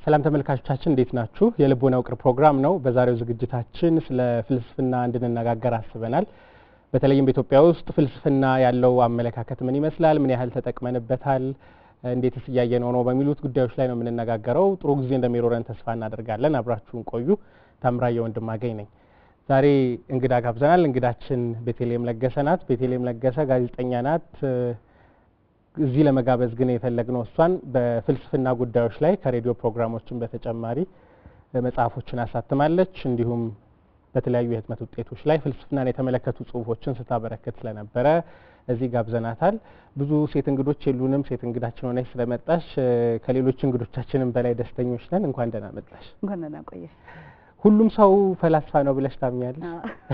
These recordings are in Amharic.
ሰላም ተመልካቾቻችን እንዴት ናችሁ? የልቦና ውቅር ፕሮግራም ነው። በዛሬው ዝግጅታችን ስለ ፍልስፍና እንድንነጋገር አስበናል። በተለይም በኢትዮጵያ ውስጥ ፍልስፍና ያለው አመለካከት ምን ይመስላል? ምን ያህል ተጠቅመንበታል? እንዴትስ እያየነው ነው? በሚሉት ጉዳዮች ላይ ነው የምንነጋገረው። ጥሩ ጊዜ እንደሚኖረን ተስፋ እናደርጋለን። አብራችሁን ቆዩ። ታምራየ ወንድማገኝ ነኝ። ዛሬ እንግዳ ጋብዘናል። እንግዳችን ቤተልሔም ለገሰ ናት። ቤተልሔም ለገሰ ጋዜጠኛ ናት። እዚህ ለመጋበዝ ግን የፈለግነው እሷን በፍልስፍና ጉዳዮች ላይ ከሬዲዮ ፕሮግራሞችን በተጨማሪ መጽሐፎችን አሳትማለች። እንዲሁም በተለያዩ የህትመት ውጤቶች ላይ ፍልስፍናን የተመለከቱ ጽሁፎችን ስታበረክት ስለነበረ እዚህ ጋብዘናታል። ብዙ ሴት እንግዶች የሉንም። ሴት እንግዳችን ሆነሽ ስለመጣሽ ከሌሎች እንግዶቻችንም በላይ ደስተኞች ነን። እንኳን ደህና መጣሽ። እንኳን ደህና ቆየሽ። ሁሉም ሰው ፈላስፋ ነው ብለሽ ታምኛለሽ?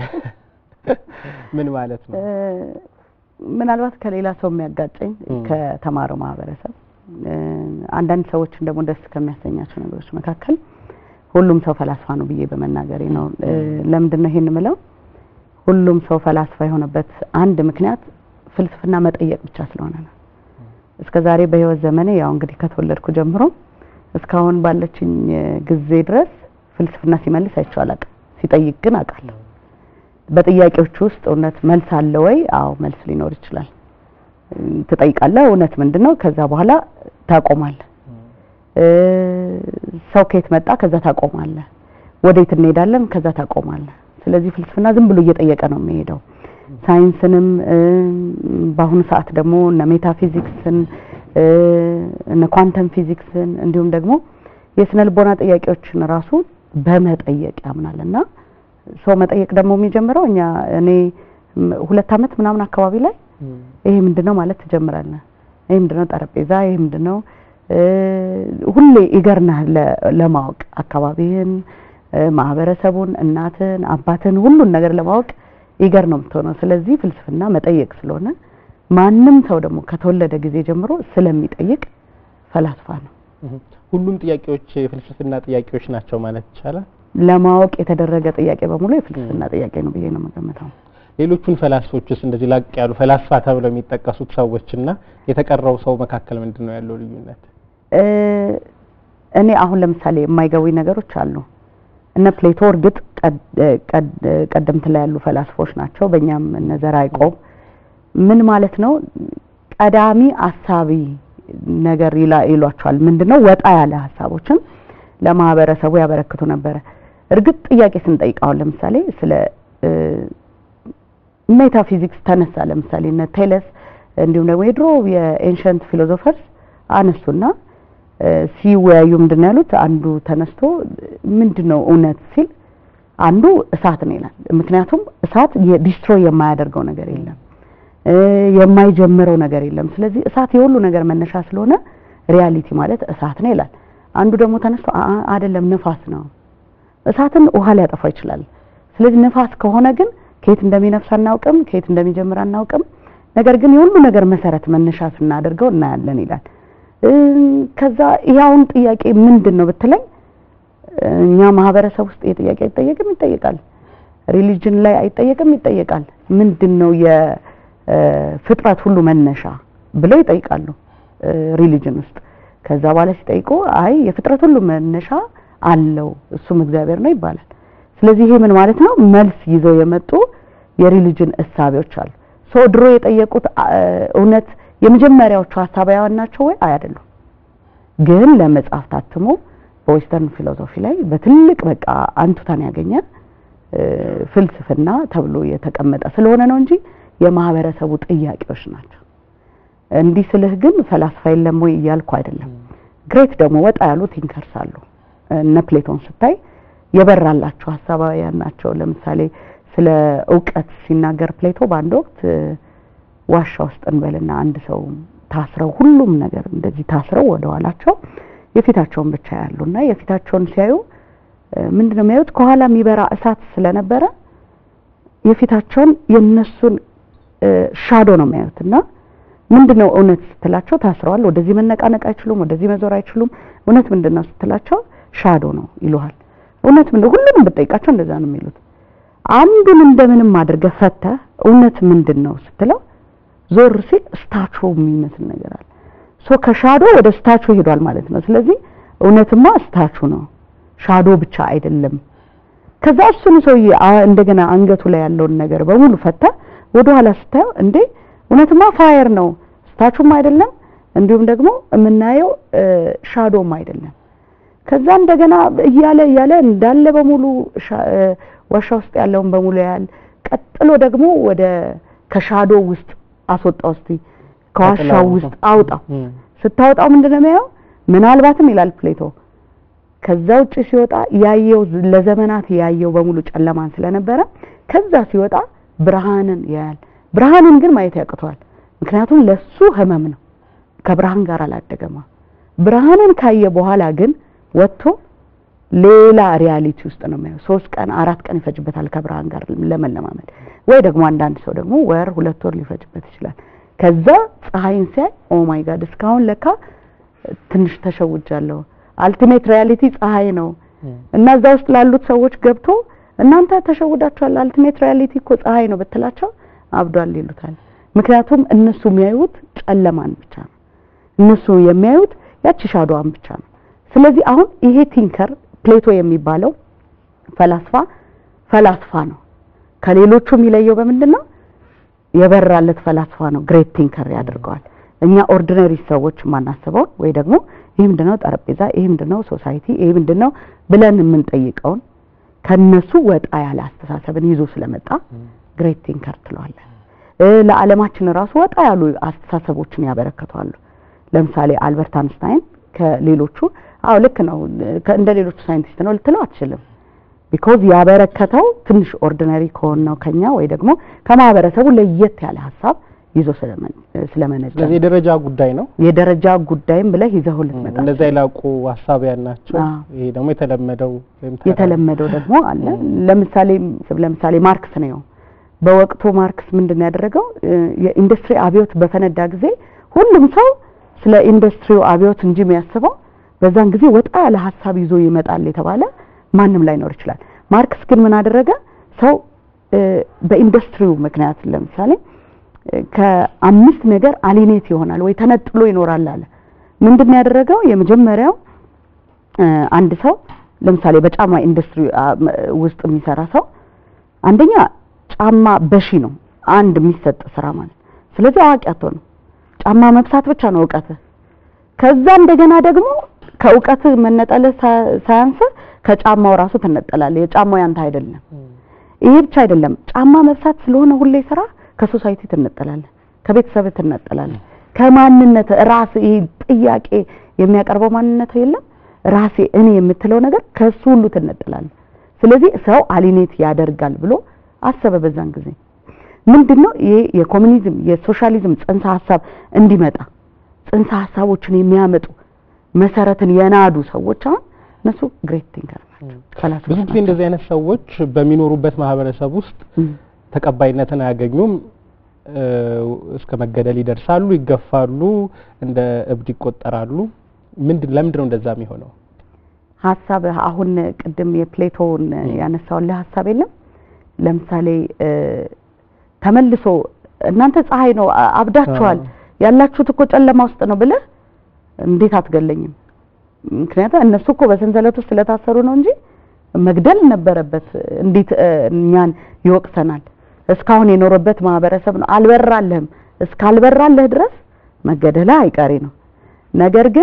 ምን ማለት ነው? ምናልባት ከሌላ ሰው የሚያጋጨኝ ከተማረው ማህበረሰብ አንዳንድ ሰዎችን ደግሞ ደስ ከሚያሰኛቸው ነገሮች መካከል ሁሉም ሰው ፈላስፋ ነው ብዬ በመናገሬ ነው። ለምንድን ነው ይሄን የምለው? ሁሉም ሰው ፈላስፋ የሆነበት አንድ ምክንያት ፍልስፍና መጠየቅ ብቻ ስለሆነ ነው። እስከዛሬ በህይወት ዘመኔ ያው እንግዲህ ከተወለድኩ ጀምሮ እስካሁን ባለችኝ ጊዜ ድረስ ፍልስፍና ሲመልስ አይቼው አላውቅም። ሲጠይቅ ግን አውቃለሁ። በጥያቄዎች ውስጥ እውነት መልስ አለ ወይ? አዎ መልስ ሊኖር ይችላል። ትጠይቃለህ፣ እውነት ምንድነው? ከዛ በኋላ ታቆማለህ። ሰው ከየት መጣ? ከዛ ታቆማለህ። ወዴት እንሄዳለን? ከዛ ታቆማለህ። ስለዚህ ፍልስፍና ዝም ብሎ እየጠየቀ ነው የሚሄደው። ሳይንስንም በአሁኑ ሰዓት ደግሞ እነ ሜታፊዚክስን እነ ኳንተም ፊዚክስን እንዲሁም ደግሞ የስነ ልቦና ጥያቄዎችን ራሱ በመጠየቅ ያምናልና ሰው መጠየቅ ደግሞ የሚጀምረው እኔ 2 አመት ምናምን አካባቢ ላይ ይሄ ምንድነው ማለት ትጀምራለህ። ይሄ ምንድነው ጠረጴዛ፣ ይሄ ምንድነው ሁሌ ይገርናል ለማወቅ አካባቢህን፣ ማህበረሰቡን፣ እናትን፣ አባትን ሁሉን ነገር ለማወቅ ይገር ነው የምትሆነው። ስለዚህ ፍልስፍና መጠየቅ ስለሆነ ማንም ሰው ደግሞ ከተወለደ ጊዜ ጀምሮ ስለሚጠይቅ ፈላስፋ ነው። ሁሉም ጥያቄዎች የፍልስፍና ጥያቄዎች ናቸው ማለት ይቻላል። ለማወቅ የተደረገ ጥያቄ በሙሉ የፍልስፍና ጥያቄ ነው ብዬ ነው የምገምተው። ሌሎቹን ፈላስፎችስ እንደዚህ ላቅ ያሉ ፈላስፋ ተብለው የሚጠቀሱት ሰዎችና የተቀረው ሰው መካከል ምንድነው ያለው ልዩነት? እኔ አሁን ለምሳሌ የማይገቡኝ ነገሮች አሉ። እነ ፕሌቶ እርግጥ ቀደምት ላይ ያሉ ፈላስፎች ናቸው። በእኛም እነ ዘራይቆብ ምን ማለት ነው? ቀዳሚ አሳቢ ነገር ይሏቸዋል። ምንድነው? ወጣ ያለ ሐሳቦችን ለማህበረሰቡ ያበረክቱ ነበር። እርግጥ ጥያቄ ስንጠይቀው ለምሳሌ ስለ ሜታፊዚክስ ተነሳ። ለምሳሌ እነ ቴለስ እንዲሁም ደግሞ የድሮ የኤንሸንት ፊሎሶፈርስ አነሱና ሲወያዩ ምንድነው ያሉት? አንዱ ተነስቶ ምንድነው እውነት ሲል አንዱ እሳት ነው ይላል። ምክንያቱም እሳት ዲስትሮይ የማያደርገው ነገር የለም፣ የማይጀምረው ነገር የለም። ስለዚህ እሳት የሁሉ ነገር መነሻ ስለሆነ ሪያሊቲ ማለት እሳት ነው ይላል። አንዱ ደግሞ ተነስቶ አይደለም ነፋስ ነው፣ እሳትን ውሃ ሊያጠፋ ይችላል። ስለዚህ ነፋስ ከሆነ ግን ከየት እንደሚነፍስ አናውቅም፣ ከየት እንደሚጀምር አናውቅም። ነገር ግን የሁሉ ነገር መሰረት መነሻ ስናደርገው እናያለን ይላል። ከዛ ያውን ጥያቄ ምንድነው ብትለኝ እኛ ማህበረሰብ ውስጥ የጥያቄ ይጠየቃል። ሪሊጅን ላይ አይጠየቅም፣ ይጠየቃል። ምንድነው የፍጥረት ሁሉ መነሻ ብለው ይጠይቃሉ ሪሊጅን ውስጥ። ከዛ በኋላ ሲጠይቁ አይ የፍጥረት ሁሉ መነሻ አለው እሱም እግዚአብሔር ነው ይባላል። ስለዚህ ይሄ ምን ማለት ነው? መልስ ይዘው የመጡ የሪሊጅን እሳቤዎች አሉ። ድሮ የጠየቁት እውነት የመጀመሪያዎቹ ሐሳባውያን ናቸው ወይ? አይደሉም። ግን ለመጽሐፍ ታትሞ በዌስተርን ፊሎሶፊ ላይ በትልቅ በቃ አንቱታን ያገኘ ፍልስፍና ተብሎ የተቀመጠ ስለሆነ ነው እንጂ የማህበረሰቡ ጥያቄዎች ናቸው። እንዲህ ስልህ ግን ፈላስፋ የለም ወይ እያልኩ አይደለም። ግሬት ደግሞ ወጣ ያሉ ቲንከርስ አሉ። እነ ፕሌቶን ስታይ የበራላቸው ሐሳባውያን ናቸው። ለምሳሌ ስለ ዕውቀት ሲናገር ፕሌቶ በአንድ ወቅት ዋሻ ውስጥ እንበልና አንድ ሰው ታስረው ሁሉም ነገር እንደዚህ ታስረው ወደኋላቸው የፊታቸውን ብቻ ያሉና የፊታቸውን ሲያዩ ምንድነው የሚያዩት? ከኋላ የሚበራ እሳት ስለነበረ የፊታቸውን የነሱን ሻዶ ነው የሚያዩትና ምንድነው እውነት ስትላቸው ታስረዋል፣ ወደዚህ መነቃነቅ አይችሉም፣ ወደዚህ መዞር አይችሉም። እውነት ምንድነው ስትላቸው ሻዶ ነው ይሉሃል። እውነት ምንድነው? ሁሉንም በጠይቃቸው እንደዛ ነው የሚሉት። አንዱን እንደምንም አድርገህ ፈተህ እውነት ምንድነው ስትለው ዞር ሲል ስታቹ የሚመስል ነገር አለ። ከሻዶ ወደ ስታቹ ሄዷል ማለት ነው። ስለዚህ እውነትማ ስታቹ ነው ሻዶ ብቻ አይደለም ከዛ እሱን ሰውዬ እንደገና አንገቱ ላይ ያለውን ነገር በሙሉ ፈታ ወደ ኋላ ስታየው እንዴ እውነትማ ፋየር ነው ስታቹም አይደለም እንዲሁም ደግሞ የምናየው ሻዶም አይደለም ከዛ እንደገና እያለ እንዳለ በሙሉ ዋሻ ውስጥ ያለውን በሙሉ ያል ቀጥሎ ደግሞ ወደ ከሻዶ ውስጥ አስወጣው እስቲ ከዋሻው ውስጥ አውጣው ስታወጣው ምንድነው የሚያየው ምናልባትም ይላል ፕሌቶ ከዛ ውጪ ሲወጣ ያየው ለዘመናት ያየው በሙሉ ጨለማን ስለነበረ ከዛ ሲወጣ ብርሃንን ያያል ብርሃንን ግን ማየት ያቅተዋል ምክንያቱም ለሱ ህመም ነው ከብርሃን ጋር አላደገማ ብርሃንን ካየ በኋላ ግን ወጥቶ ሌላ ሪያሊቲ ውስጥ ነው የሚያየው 3 ቀን 4 ቀን ይፈጅበታል ከብርሃን ጋር ለመለማመድ ወይ ደግሞ አንዳንድ ሰው ደግሞ ወር 2 ወር ሊፈጅበት ይችላል ከዛ ፀሐይን ሲያይ ኦ ማይ ጋድ እስካሁን ለካ ትንሽ ተሸውጃለሁ አልቲሜት ሪያሊቲ ፀሐይ ነው እና እዛ ውስጥ ላሉት ሰዎች ገብቶ እናንተ ተሸውዳችኋል አልቲሜት ሪያሊቲ እኮ ፀሐይ ነው በትላቸው አብዷል ይሉታል ምክንያቱም እነሱ የሚያዩት ጨለማን ብቻ ነው እነሱ የሚያዩት ያቺ ሻዶዋን ብቻ ነው ስለዚህ አሁን ይሄ ቲንከር ፕሌቶ የሚባለው ፈላስፋ ነው ከሌሎቹ የሚለየው በምንድነው የበራለት ፈላስፋ ነው ግሬት ቲንከር ያደርገዋል እኛ ኦርዲነሪ ሰዎች ማናስበው ወይ ደግሞ ይሄ ምንድነው ጠረጴዛ ይሄ ምንድነው ሶሳይቲ ይሄ ምንድነው ብለን የምንጠይቀው ከነሱ ወጣ ያለ አስተሳሰብን ይዞ ስለመጣ ግሬት ቲንከር ትለዋለ ለዓለማችን ራሱ ወጣ ያሉ አስተሳሰቦችን ያበረከቷል ለምሳሌ አልበርት አንስታይን ከሌሎቹ ልክ ነው እንደ ሌሎቹ ሳይንቲስት ነው ልትለው አትችልም because ያበረከተው ትንሽ ኦርዲነሪ ከሆነው ከኛ ወይ ደግሞ ከማህበረሰቡ ለየት ያለ ሐሳብ ይዞ ስለመነጨ ስለዚህ የደረጃ ጉዳይም ብለህ ይዘው ልትመጣ እንደዛ ይላቁ ሐሳብ ያናቸው ይሄ ደግሞ የተለመደው ደግሞ አለ ለምሳሌ ማርክስ ነው በወቅቱ ማርክስ ምንድነው ያደረገው የኢንዱስትሪ አብዮት በፈነዳ ጊዜ ሁሉም ሰው ስለ ኢንዱስትሪው አብዮት እንጂ የሚያስበው በዛን ጊዜ ወጣ ያለ ሐሳብ ይዞ ይመጣል የተባለ ማንንም ላይ ኖር ይችላል ማርክስ ግን ምን አደረገ ሰው በኢንዱስትሪው ምክንያት ለምሳሌ ከአምስት ነገር አሊኔት ይሆናል ወይ ተነጥሎ ይኖራል አለ ምንድነው ያደረገው የመጀመሪያው አንድ ሰው ለምሳሌ በጫማ ኢንዱስትሪ ውስጥ የሚሰራ ሰው አንደኛ ጫማ በሺ ነው አንድ የሚሰጥ ስራ ማለት ስለዚህ አዋቂ አትሆንም ጫማ መብሳት ብቻ ነው ዕውቀት ከዛ እንደገና ደግሞ ከዕውቀት መነጠል ሳያንስ ከጫማው ራሱ ተነጠላለህ የጫማው ያንተ አይደለም ይሄ ብቻ አይደለም ጫማ መብሳት ስለሆነ ሁሌ ስራ ከሶሳይቲ ተነጠላለህ ከቤተሰብ ተነጠላለህ ከማንነት ራስ ይሄ ጥያቄ የሚያቀርበው ማንነት የለም ራሴ እኔ የምትለው ነገር ከሱ ሁሉ ተነጠላለህ ስለዚህ ሰው አሊኔት ያደርጋል ብሎ አሰበ በዛን ጊዜ ምንድነው ይሄ የኮሙኒዝም የሶሻሊዝም ጽንሰ ሐሳብ እንዲመጣ ጽንሰ ሐሳቦችን የሚያመጡ መሰረትን የናዱ ሰዎች እነሱ ግሬት ቲንከር ናቸው ብዙ ጊዜ እንደዚህ አይነት ሰዎች በሚኖሩበት ማህበረሰብ ውስጥ ተቀባይነትን አያገኙም እስከ መገደል ይደርሳሉ ይገፋሉ እንደ እብድ ይቆጠራሉ ለምንድነው እንደዛ የሚሆነው ሐሳብ አሁን ቅድም የፕሌቶን ያነሳው ለሐሳብ የለም ለምሳሌ ተመልሶ እናንተ ፀሐይ ነው አብዳችኋል ያላችሁት እኮ ጨለማ ውስጥ ነው ብለ እንዴት አትገለኝም ምክንያቱም እነሱ እኮ በሰንሰለት ውስጥ ስለታሰሩ ነው እንጂ መግደል ነበረበት እንዴት እኛን ይወቅሰናል እስካሁን የኖረበት ማህበረሰብ ነው አልበራለህም እስካልበራለህ ድረስ መገደል አይቀሬ ነው ነገር ግን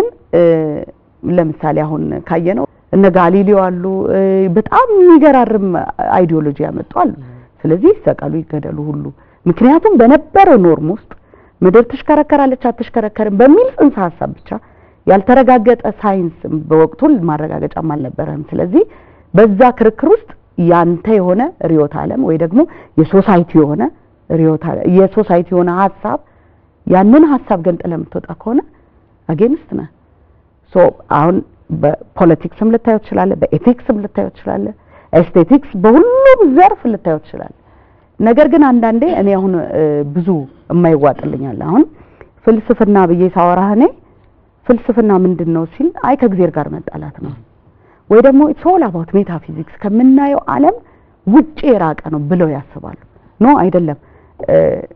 ለምሳሌ አሁን ካየነው እነ ጋሊሊዮ አሉ በጣም የሚገራርም አይዲዮሎጂ ያመጣሉ ስለዚህ ሰቀሉ ይገደሉ ሁሉ ምክንያቱም በነበረው ኖርም ውስጥ ምድር ተሽከረከራለች አትሽከረከርም በሚል ጽንሰ ሐሳብ ብቻ ያልተረጋገጠ ሳይንስ በወቅቱ ማረጋገጫም አልነበረም ስለዚህ በዛ ክርክር ውስጥ ያንተ የሆነ ሪዮት ዓለም ወይ ደግሞ የሶሳይቲ የሆነ ሪዮት የሶሳይቲ የሆነ ሐሳብ ያንን ሐሳብ ገንጥለ የምትወጣ ከሆነ አጌንስት ነህ ሶ አሁን በፖለቲክስም ልታዩት ይችላል በኤቲክስም ልታዩት ይችላል ኤስቴቲክስ በሁሉም ዘርፍ ልታዩት ይችላል ነገር ግን አንዳንዴ እኔ አሁን ብዙ የማይዋጥልኛል አሁን ፍልስፍና በየ ሳወራህ እኔ ፍልስፍና ምንድነው ሲል አይ ከእግዚአብሔር ጋር መጣላት ነው ወይ ደግሞ ኢትስ ኦል አባውት ሜታፊዚክስ ከምናየው ዓለም ውጪ የራቀ ነው ብለው ያስባሉ ኖ አይደለም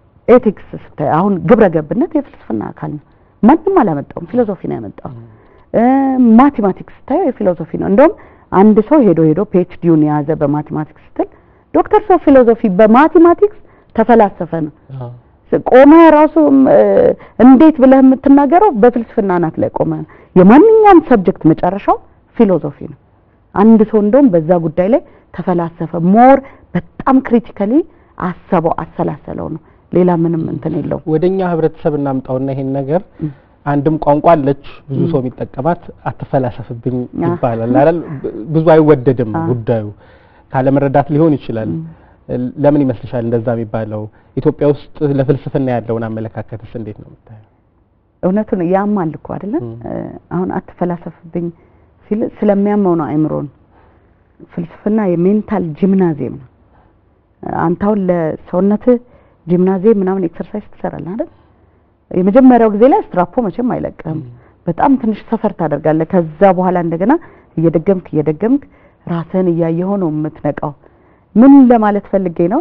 ኤቲክስ አሁን ግብረ ገብነት የፍልስፍና አካል ነው ማንም አላመጣውም ፊሎሶፊ ነው ያመጣው ማቴማቲክስ ታዩ ፊሎሶፊ ነው እንደውም አንድ ሰው ሄዶ PhD-ውን ያዘ በማቴማቲክስ ስትል ዶክተር ኦፍ ፊሎሶፊ በማቴማቲክስ ተፈላሰፈ ነው ቆመ ራሱ እንዴት ብለህ የምትናገረው በፍልስፍና ናት ላይ ቆመ የማንኛውም ሰብጀክት መጨረሻው ፊሎሶፊ ነው አንድ ሰው እንደውም በዛ ጉዳይ ላይ ተፈላሰፈ ሞር በጣም ክሪቲካሊ አሰበው አሰላሰለው ነው ሌላ ምንም እንትን የለው ወደኛ ህብረተሰብ እናምጣውና ይሄን ነገር አንድም ቋንቋ አለች ብዙ ሰው የሚጠቀማት አትፈላሰፍብኝ ይባላል አይደል ብዙ አይወደድም ጉዳዩ ካለ መረዳት ሊሆን ይችላል ለምን ይመስልሻል እንደዛ የሚባለው ኢትዮጵያ ውስጥ ለፍልስፍና ያለውን አመለካከትስ እንዴት ነው የምታየው እውነቱን ያማል እኮ አይደለ አሁን አትፈላሰፍብኝ ሲል ስለሚያመው ነው አይምሮን ፍልስፍና የሜንታል ጂምናዚየም ነው አንታው ለሰውነት ጂምናዚየም ምናምን ኤክሰርሳይዝ ትሰራለህ አይደል የመጀመሪያው ጊዜ ላይ ስትራፖ መቼም አይለቀም በጣም ትንሽ ሰፈር ታደርጋለህ ከዛ በኋላ እንደገና እየደገምክ ራስህን እያየኸው ነው የምትነቃው ምን ለማለት ፈልጌ ነው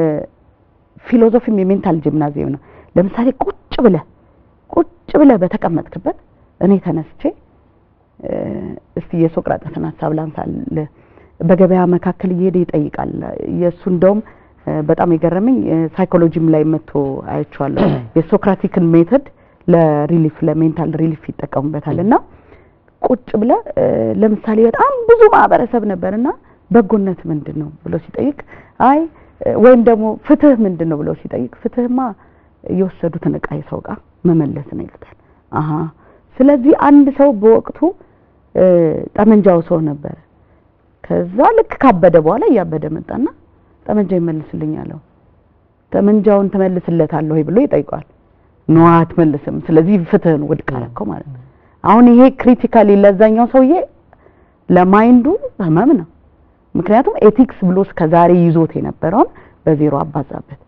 ፊሎሶፊም የሜንታል ጂምናዚየም ነው ለምሳሌ ቁጭ ብለ በተቀመጥክበት እኔ ተነስቼ እስቲ የሶቅራጥስን ሐሳብ ላንሳል በገበያ መካከል እየሄደ ይጠይቃል የሱ እንደውም በጣም የገረመኝ ሳይኮሎጂም ላይ መጥቶ አይቻለሁ የሶክራቲክን ሜተድ ለሜንታል ሪሊፍ ይጠቀሙበታልና ቁጭ ብለ ለምሳሌ በጣም ብዙ ማህበረሰብ ነበርና በጎነት ምንድነው ብሎ ሲጠይቅ አይ ወይም ደግሞ ፍትህ ምንድነው ብሎ ሲጠይቅ ፍትህማ የወሰዱትን ዕቃ ይሰውቃ መመለስ ነው ይላል አሃ ስለዚህ አንድ ሰው በወቅቱ ጠመንጃው ሰው ነበር ከዛ ልክ ካበደ በኋላ ያበደ መጣና ጠመንጃ ይመልስልኛል ጠመንጃውን ተመልስለታለሁ ብሎ ይጠይቃል ነው አትመልስም ስለዚህ ፍትህን ወድቅ አረከው ማለት ነው አሁን ይሄ ክሪቲካሊ ለዛኛው ሰውዬ ለማይንዱ ህመም ነው ምክንያቱም ኤቲክስ ብሎ ከዛሬ ይዞት የነበረው በዜሮ አባዛበት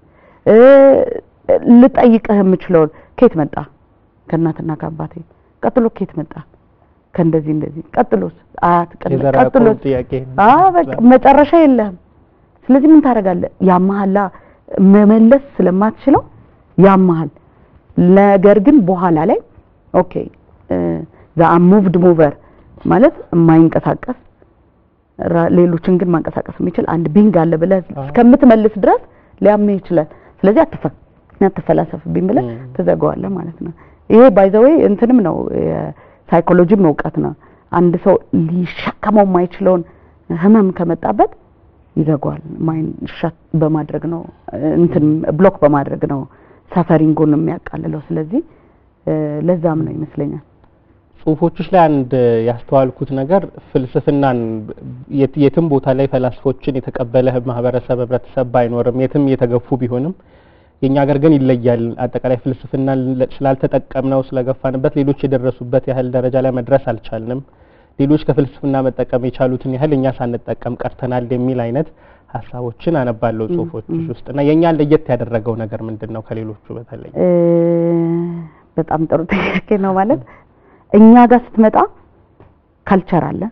ልጠይቅህ የምችለው ከየት መጣ ከእናትና ከአባቴ ቀጥሎ ከየት መጣ ከእንደዚህ ቀጥሎስ አያት ቀጥሎስ በቃ መጨረሻ የለም ስለዚህ ምን ታረጋለህ ያማህላ መመለስ ስለማትችለው ያማህል ነገር ግን በኋላ ላይ ኦኬ ዘ አሙቭድ ሙቨር ማለት የማይንቀሳቀስ ሌሎችን ግን ማንቀሳቀስ የሚችል አንድ ቢንግ አለ ብለህ እስከምትመልስ ድረስ ሊያምህ ይችላል ስለዚህ አትፈላሰፍብኝ ብለህ ተዘጋዋለህ ማለት ነው ይሄ ባይ ዘ ዌይ እንትንም ነው ሳይኮሎጂ መውቀት ነው አንድ ሰው ሊሸከመው የማይችለውን ህመም ከመጣበት ይዘጋዋል ማይንድ ሸት በማድረግ ነው እንትን ብሎክ በማድረግ ነው ሳፈሪንጉን የሚያቃልለው ስለዚህ ለዛም ነው ይመስለኛል ጽሁፎችሽ ላይ አንድ ያስተዋልኩት ነገር ፍልስፍናን የትም ቦታ ላይ ፈላስፎችን የተቀበለ ማህበረሰብ ህብረተሰብ ባይኖርም የትም የተገፉ ቢሆንም የኛ ሀገር ግን ይለያል አጠቃላይ ፍልስፍናን ስላልተጠቀምነው ስለገፋንበት ሌሎች የደረሱበት ያህል ደረጃ ላይ መድረስ አልቻልንም ሌሎች ከፍልስፍና መጠቀም የቻሉትን ያህል እኛ ሳንጠቀም ቀርተናል የሚል አይነት ሐሳቦችን አነባለሁ ጽሁፎችሽ ውስጥና የኛን ለየት ያደረገው ነገር ምንድነው ከሌሎቹ በተለይ በጣም ጥሩ ጥያቄ ነው ማለት እኛ ጋር ስትመጣ ካልቸር አለ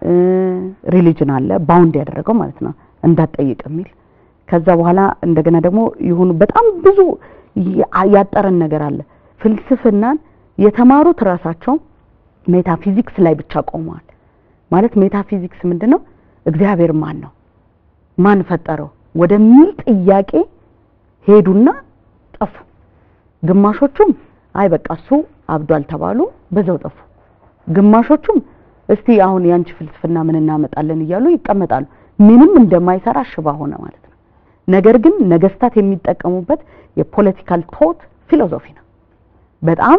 ሪሊጅን አለ ባውንድ ያደረገው ማለት ነው እንዳትጠይቅ የሚል ከዛ በኋላ እንደገና ደግሞ ይሁን በጣም ብዙ ያጠረን ነገር አለ ፍልስፍናን የተማሩት ራሳቸው ሜታፊዚክስ ላይ ብቻ ቆመዋል ማለት ሜታፊዚክስ ምንድነው እግዚአብሔር ማን ነው ማን ፈጠረው ወደሚል ጥያቄ ሄዱና ጠፉ ግማሾቹም አይ በቃ እሱ አብዷል ተባሉ በዛው ጠፉ ግማሾቹም እስቲ አሁን ያንቺ ፍልስፍና ምን እናመጣለን ይያሉ ይቀመጣሉ ምንም እንደማይሰራ ሽባ ሆነ ማለት ነው ነገር ግን ነገስታት የሚጠቀሙበት የፖለቲካል ቶት ፊሎሶፊ ነው በጣም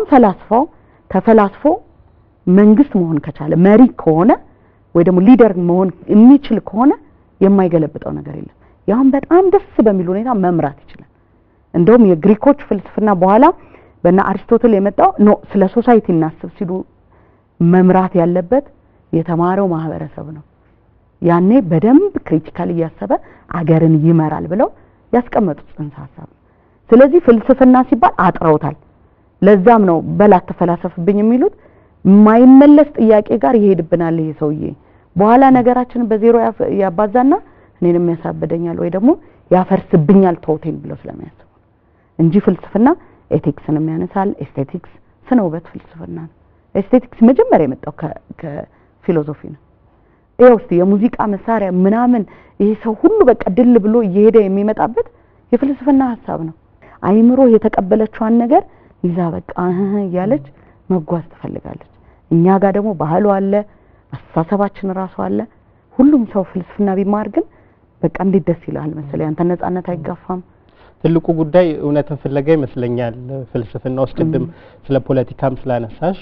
ተፈላስፎ መንግስት መሆን ከቻለ መሪ ከሆነ ወይ ደግሞ ሊደር መሆን የሚችል ከሆነ የማይገለብጠው ነገር የለም ያሁን በጣም ደስ በሚል ሁኔታ መምራት ይችላል እንደውም የግሪኮች ፍልስፍና በኋላ በእነ አሪስቶትል የመጣው ነው ስለ ሶሳይቲ እናስብ ሲሉ መምራት ያለበት የተማረው ማህበረሰብ ነው ያኔ በደንብ ክሪቲካሊ ያሰበ አገርን ይመራል ብለው ያስቀመጡት ጽንሰ ሐሳብ ስለዚህ ፍልስፍና ሲባል አጥረውታል ለዛም ነው በላት ተፈላሰፍብኝ የሚሉት ማይመለስ ጥያቄ ጋር ይሄድብናል ይሄ ሰውዬ በኋላ ነገራችንን በዜሮ ያባዛና እኔንም ያሳበደኛል ወይ ደግሞ ያፈርስብኛል ቶቴን ብለው ስለሚያስቡ እንጂ ፍልስፍና ኤቲክስንም ያነሳል ኤስቴቲክስ ስነ ውበት ፍልስፍና ኤስቴቲክስ መጀመሪያ የመጣው ከፊሎሶፊ ነው። ይኸው እስቲ የሙዚቃ መሳሪያ ምናምን ይሄ ሰው ሁሉ በቃ ድል ብሎ እየሄደ የሚመጣበት የፍልስፍና ሐሳብ ነው። አይምሮ የተቀበለችዋን ነገር ይዛ በቃ እያለች መጓዝ ትፈልጋለች። እኛ ጋር ደግሞ ባህሉ አለ፣ አስተሳሰባችን ራሱ አለ። ሁሉም ሰው ፍልስፍና ቢማር ግን በቃ እንዴት ደስ ይላል መሰለኝ። አንተ ነፃነት አይጋፋም። ትልቁ ጉዳይ እውነትን ፍለጋ ይመስለኛል ፍልስፍና ውስጥ። ቅድም ስለ ፖለቲካም ስላነሳሽ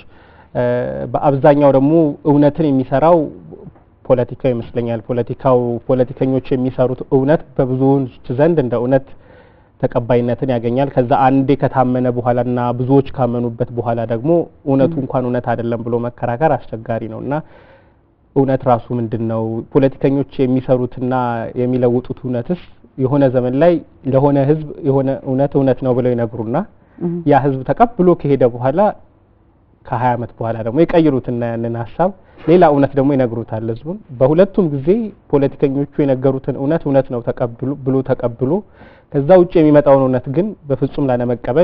በአብዛኛው ደግሞ እውነትን የሚሰራው ፖለቲካው ይመስለኛል። ፖለቲከኞች የሚሰሩት እውነት በብዙዎች ዘንድ እንደ እውነት ተቀባይነትን ያገኛል። ከዛ አንዴ ከታመነ በኋላና ብዙዎች ካመኑበት በኋላ ደግሞ እውነቱ እንኳን እውነት አይደለም ብሎ መከራከር አስቸጋሪ ነውና እውነት ራሱ ምንድነው? ፖለቲከኞች የሚሰሩትና የሚለውጡት እውነትስ የሆነ ዘመን ላይ ለሆነ ህዝብ የሆነ እውነት ነው ብለው ይነግሩና ያ ህዝብ ተቀብሎ ከሄደ በኋላ ከ20 ዓመት በኋላ ደግሞ የቀይሩትና ያንን ሐሳብ ሌላ እውነት ደግሞ ይነግሩታል ህዝቡን። በሁለቱም ጊዜ ፖለቲከኞቹ የነገሩትን እውነት ነው ተቀብሎ ከዛ ውጪ የሚመጣውን እውነት ግን በፍጹም ላለመቀበል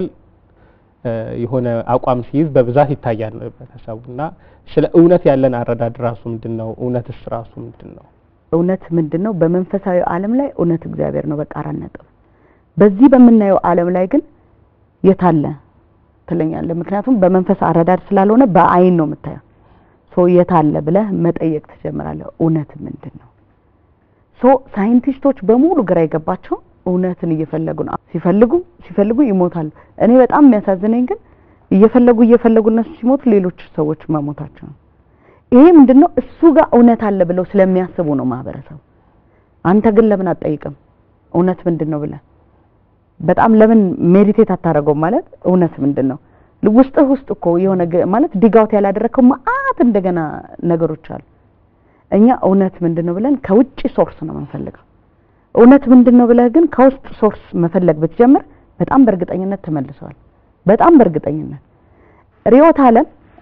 የሆነ አቋም ሲይዝ በብዛት ይታያል በተሰቡና ስለ እውነት ያለን አረዳድ ራሱ ምንድነው? እውነትስ ራሱ ምንድነው? እውነት ምንድነው? በመንፈሳዊ ዓለም ላይ እውነት እግዚአብሔር ነው በቃ አራነጠው። በዚህ በመናየው ዓለም ላይ ግን የታለ ትለኛለህ። ምክንያቱም በመንፈስ አረዳድ ስላልሆነ በአይን ነው የምታየው። የታለ ብለህ መጠየቅ ትጀምራለህ። እውነት ምንድነው? ሳይንቲስቶች በሙሉ ግራ የገባቸው እውነትን እየፈለጉ ነው። ሲፈልጉ ይሞታሉ። እኔ በጣም የሚያሳዝነኝ ግን እየፈለጉ እነሱ ሲሞቱ ሌሎች ሰዎች መሞታቸው ነው። ይሄ ምንድነው? እሱ ጋር እውነት አለ ብለው ስለሚያስቡ ነው ማህበረሰቡ። አንተ ግን ለምን አትጠይቅም እውነት ምንድነው ብለህ? በጣም ለምን ሜዲቴት አታረገውም? ማለት እውነት ምንድነው? ውስጥ እኮ የሆነ ማለት ዲጋውት ያላደረከው ማአት እንደገና ነገሮች አሉ። እኛ እውነት ምንድነው ብለን ከውጪ ሶርስ ነው የምንፈልገው። እውነት ምንድነው ብለህ ግን ከውስጥ ሶርስ መፈለግ ብትጀምር በጣም በእርግጠኝነት ተመልሰዋል። በጣም በእርግጠኝነት ሪዮት ዓለም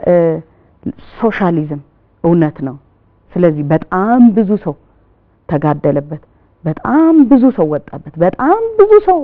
ሶሻሊዝም እውነት ነው። ስለዚህ በጣም ብዙ ሰው ተጋደለበት፣ በጣም ብዙ ሰው ወጣበት፣ በጣም ብዙ ሰው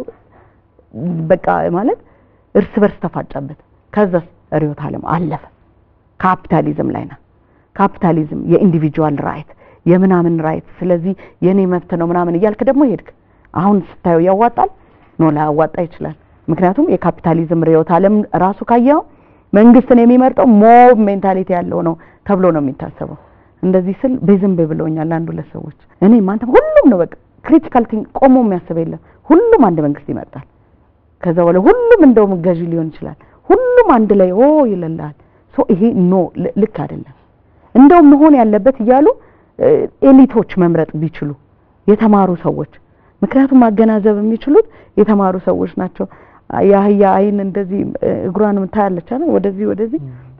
በቃ ማለት እርስ በርስ ተፋጫበት። ከዛስ ሪዮት ዓለም አለፈ። ካፒታሊዝም ላይ ነው። ካፒታሊዝም የኢንዲቪጁዋል ራይት የምናምን ራይት፣ ስለዚህ የኔ መብት ነው ምናምን እያልክ ደግሞ ሄድክ። አሁን ስታየው ያዋጣል ነው ላያዋጣ ይችላል። ምክንያቱም የካፒታሊዝም ሪዮት ዓለም ራሱ ካየው መንግስትን የሚመርጠው ሞብ ሜንታሊቲ ያለው ነው ተብሎ ነው የሚታሰበው። እንደዚህ ስል በዝም ብለውኛል አንዱ ለሰዎች። እኔ ማንተ ሁሉም ነው በቃ ክሪቲካል ቲንክ ቆሞ የሚያስብ የለም። ሁሉም አንድ መንግስት ይመርጣል። ከዛ በኋላ ሁሉም እንደውም ገዢ ሊሆን ይችላል። ሁሉም አንድ ላይ ይለላል። ይሄ ልክ አይደለም። እንደውም መሆን ያለበት እያሉ ኤሊቶች መምረጥ ቢችሉ የተማሩ ሰዎች፣ ምክንያቱም ማገናዘብ የሚችሉት የተማሩ ሰዎች ናቸው። ያህያ አይን እንደዚህ እግሯንም ታያለች አይደል? ወደዚህ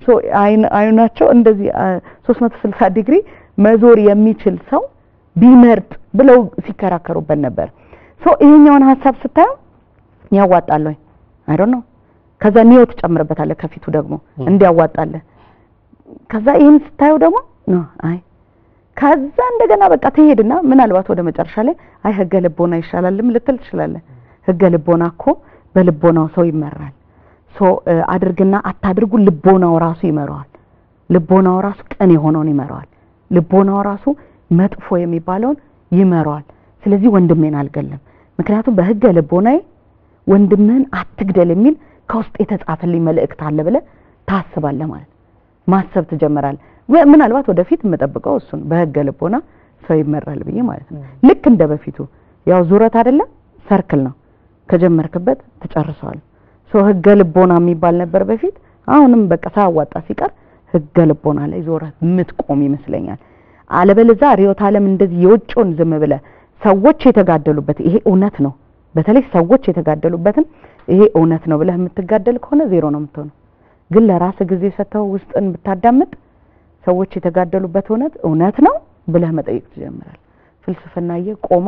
አይናቸው እንደዚህ 360 ዲግሪ መዞር የሚችል ሰው ቢመርጥ ብለው ሲከራከሩበት ነበር። ይሄኛውን ሐሳብ ስታየው ያዋጣል ወይ? አይ ዶንት ኖ። ከዛ ኒዮ ተጨምረበታል ከፊቱ ደግሞ እንዲያዋጣል። ከዛ ይሄን ስታየው ደግሞ አይ ከዛ እንደገና በቃ ትሄድና ምናልባት ወደ መጨረሻ ላይ አይ ህገ ልቦና ይሻላልም ልትል ትችላለህ። ህገ ልቦና እኮ በልቦናው ሰው ይመራል። አድርግና አታድርጉ ልቦናው ራሱ ይመራዋል። ልቦናው ራሱ ቀን የሆነውን ይመራዋል። ልቦናው ራሱ መጥፎ የሚባለውን ይመራዋል። ስለዚህ ወንድሜን አልገለም፣ ምክንያቱም በህገ ልቦናዬ ወንድምህን አትግደል የሚል ከውስጥ የተጻፈልኝ መልእክት አለ ብለህ ታስባለህ ማለት ማሰብ ትጀምራለህ። ምናልባት ወደፊት የምጠብቀው እሱን በህገ ልቦና ሰው ይመራል ብዬ ማለት ነው። ልክ እንደ በፊቱ ያው ዙረት አይደለም ሰርክል ነው፣ ከጀመርክበት ትጨርሰዋል። ህገ ልቦና የሚባል ነበር በፊት። አሁንም በቃ ሳያዋጣ ሲቀር ህገ ልቦና ላይ ዞረት የምትቆም ይመስለኛል። አለበለዚያ ሪዮት ዓለም እንደዚህ የውጭውን ዝም ብለህ ሰዎች የተጋደሉበት ይሄ እውነት ነው፣ በተለይ ሰዎች የተጋደሉበትን ይሄ እውነት ነው ብለህ የምትጋደል ከሆነ ዜሮ ነው የምትሆነው። ግን ለራስ ጊዜ ሰጥተው ውስጥን ብታዳምጥ ሰዎች የተጋደሉበት እውነት ነው ብለህ መጠየቅ ትጀምራለህ። ፍልስፍናዬ ቆማ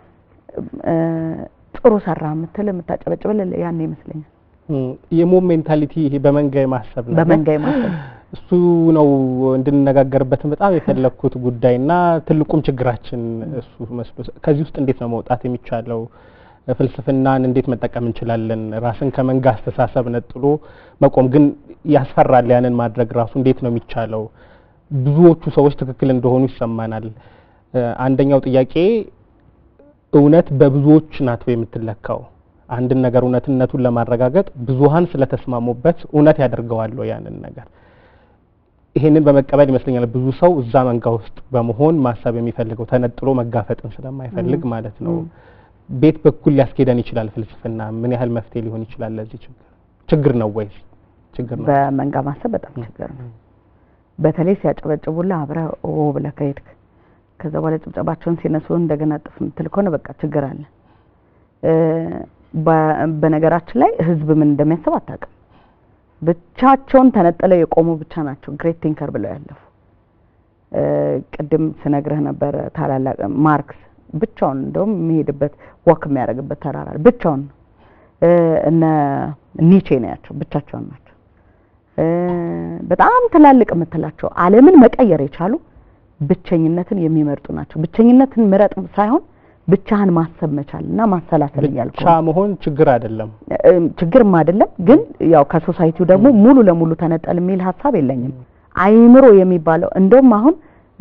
ጥሩ ሰራ የምታጨበጭበል ያን ይመስለኛል። የሞብ ሜንታሊቲ ይሄ በመንጋይ ማሰብ ነው። በመንጋይ ማሰብ እሱ ነው እንድንነጋገርበት በጣም የፈለኩት ጉዳይና ትልቁም ችግራችን እሱ መስሎ። ከዚህ ውስጥ እንዴት ነው መውጣት የሚቻለው? ፍልስፍናን እንዴት መጠቀም እንችላለን? ራስን ከመንጋ አስተሳሰብ ነጥሎ መቆም። ግን ያስፈራል ያንን ማድረግ ራሱ እንዴት ነው የሚቻለው ብዙዎቹ ሰዎች ትክክል እንደሆኑ ይሰማናል አንደኛው ጥያቄ እውነት በብዙዎች ናት ወይ የምትለካው አንድ ነገር እውነትነቱን ለማረጋገጥ ብዙሃን ስለተስማሙበት እውነት ያደርገዋል ያንን ነገር ይሄንን በመቀበል ይመስለኛል ብዙ ሰው እዛ መንጋ ውስጥ በመሆን ማሰብ የሚፈልገው ተነጥሎ መጋፈጥን ስለማይፈልግ ማለት ነው ቤት በኩል ሊያስኬደን ይችላል ፍልስፍና ምን ያህል መፍትሄ ሊሆን ይችላል ለዚህ ችግር ነው ወይስ ችግር ነው በመንጋ ማሰብ በጣም ችግር ነው በተለይ ሲያጨበጭቡላ አብረ ብለህ ከሄድክ ከዛ በኋላ ጭብጨባቸውን ሲነሱ እንደገና ጥፍ ምትልኮነ በቃ ችግር አለ በነገራችን ላይ ህዝብ ምን እንደሚያስብ አታውቅም ብቻቸውን ተነጥለው የቆሙ ብቻ ናቸው ግሬት ቲንከር ብለው ያለፉ ቅድም ስነግርህ ነበር ታላላቅ ማርክስ ብቻውን እንደውም የሚሄድበት ወክ የሚያደርግበት ተራራ ብቻውን እነ ኒቼ ናቸው ብቻቸውን ናቸው በጣም ትላልቅ የምትላቸው ዓለምን መቀየር የቻሉ ብቸኝነትን የሚመርጡ ናቸው ብቸኝነትን ምረጥ ሳይሆን ብቻህን ማሰብ መቻልና ማሰላሰል ይያልኩ ብቻ መሆን ችግር አይደለም ግን ያው ከሶሳይቲው ደግሞ ሙሉ ለሙሉ ተነጠል የሚል ሐሳብ የለኝም አይምሮ የሚባለው እንደውም አሁን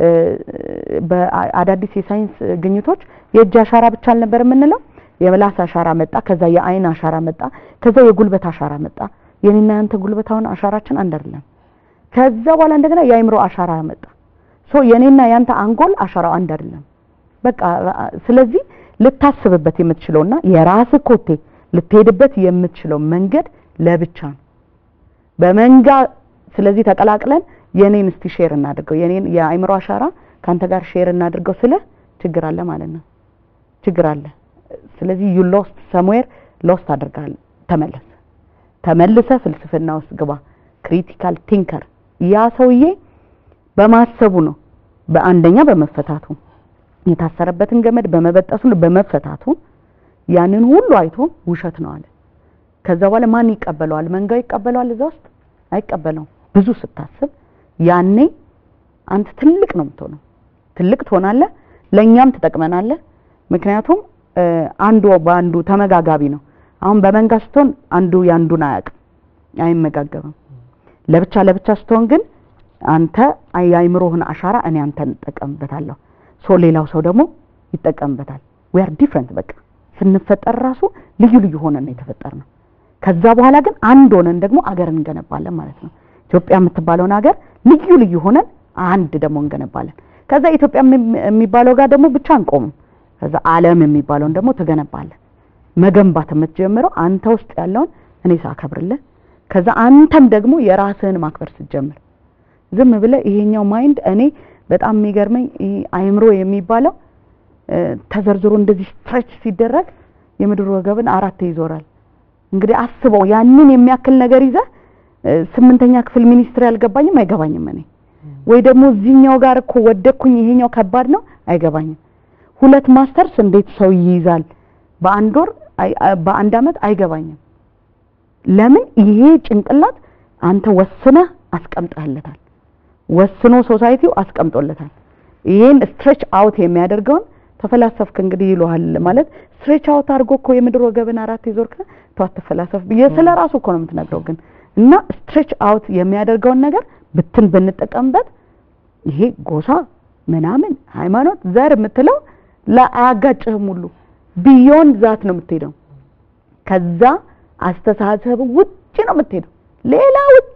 በአዳዲስ የሳይንስ ግኝቶች የእጅ አሻራ ብቻ አልነበር የምንለው የምላስ አሻራ መጣ ከዛ የአይን አሻራ መጣ ከዛ የጉልበት አሻራ መጣ የኔና ያንተ ጉልበታውን አሻራችን አንድ አይደለም ከዛ በኋላ እንደገና የአይምሮ አሻራ መጣ የኔና ያንተ አንጎል አሻራው አንድ አይደለም በቃ ስለዚህ ልታስብበት የምትችለውና የራስ ኮቴ ልትሄድበት የምትችለው መንገድ ለብቻ ነው በመንጋ ስለዚህ ተቀላቅለን የኔን እስቲ ሼር እናድርገው የኔን የአይምሮ አሻራ ካንተ ጋር ሼር እናድርገው ስለ ችግር አለ ማለት ነው ችግር አለ ስለዚህ you lost somewhere lost አድርጋል ተመለሰ ፍልስፍና ውስጥ ግባ ክሪቲካል ቲንከር ያ ሰውዬ በማሰቡ ነው በአንደኛ በመፈታቱ የታሰረበትን ገመድ በመበጠሱ በመፈታቱ ያንን ሁሉ አይቶ ውሸት ነው አለ ከዛ በኋላ ማን ይቀበለዋል መንጋው ይቀበለዋል እዛ ውስጥ አይቀበለው ብዙ ስታስብ ያኔ አንተ ትልቅ ነው የምትሆነው ትልቅ ትሆናለህ ለኛም ተጠቅመናለህ ምክንያቱም አንዱ በአንዱ ተመጋጋቢ ነው አሁን በመንጋ ስትሆን አንዱ ያንዱን አይመጋገብም ለብቻ ስትሆን ግን አንተ አይምሮህን አሻራ እኔ አንተን ተጠቀምበታለሁ ሌላው ሰው ደግሞ ይተጠቀምበታል we are different በቃ ስንፈጠር ራሱ ልዩ ሆነን ነው የተፈጠርነው ከዛ በኋላ ግን አንድ ሆነን ደግሞ አገርን እንገነባለን ማለት ነው ኢትዮጵያ የምትባለውን አገር ልዩ ሆነን አንድ ደግሞ እንገነባለን ከዛ ኢትዮጵያ የሚባለው ጋር ደግሞ ብቻ አንቆምም ከዛ ዓለም የሚባለውን ደግሞ ተገነባለን መገንባት የምትጀምረው አንተ ውስጥ ያለውን እኔ ሳከብርልህ ከዛ አንተም ደግሞ የራስህን ማክበር ስትጀምር ዝም ብለህ ይሄኛው ማይንድ እኔ በጣም የሚገርመኝ አይምሮ የሚባለው ተዘርዝሮ እንደዚህ ስትሬች ሲደረግ የምድር ወገብን አራት ይዞራል እንግዲህ አስበው ያንን የሚያክል ነገር ይዘህ 8ኛ ክፍል ሚኒስትሪ ያልገባኝም አይገባኝም እኔ ወይ ደግሞ እዚህኛው ጋር እኮ ወደኩኝ ይሄኛው ከባድ ነው አይገባኝም ሁለት ማስተርስ እንዴት ሰው ይይዛል በአንድ ወር በአንድ አመት አይገባኝም ለምን ይሄ ጭንቅላት አንተ ወስነህ አስቀምጠህለታል ወስኖ ሶሳይቲው አስቀምጦለታል ይሄን ስትሬች አውት የሚያደርገውን ተፈላሰፍክ እንግዲህ ይሏል ማለት ስትሬች አውት አድርጎ እኮ የምድር ወገብን አራት ይዞርክ ተፈላሰፍ ስለራሱ እኮ ነው የምትነግረው ግን እና ስትሬች አውት የሚያደርገውን ነገር ብትን ብንጠቀምበት ይሄ ጎሳ ምናምን ሃይማኖት ዘር የምትለው ለአጋጭህም ሁሉ ቢዮንድ ዛት ነው የምትሄደው ከዛ አስተሳሰብ ውጪ ነው የምትሄደው ሌላ ውጪ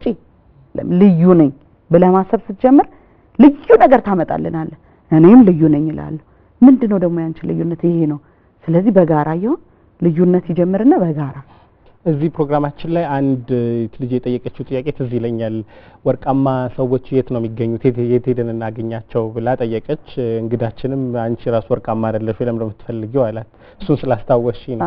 ልዩ ነኝ ብለህ ማሰብ ስትጀምር ልዩ ነገር ታመጣልናለህ እኔም ልዩ ነኝ ይላል ምንድነው ደግሞ ያንቺ ልዩነት ይሄ ነው ስለዚህ በጋራ ይሁን ልዩነት ይጀምርና በጋራ እዚህ ፕሮግራማችን ላይ አንድ ልጅ የጠየቀችው ጥያቄ ትዝ ይለኛል ወርቃማ ሰዎች የት ነው የሚገኙት የት ሄደን እናገኛቸው ብላ ጠየቀች እንግዳችንም አንቺ ራስ ወርቃማ አይደለሽ ለምን ነው የምትፈልጊው አላት እሱን ስላስታወስሽ ነው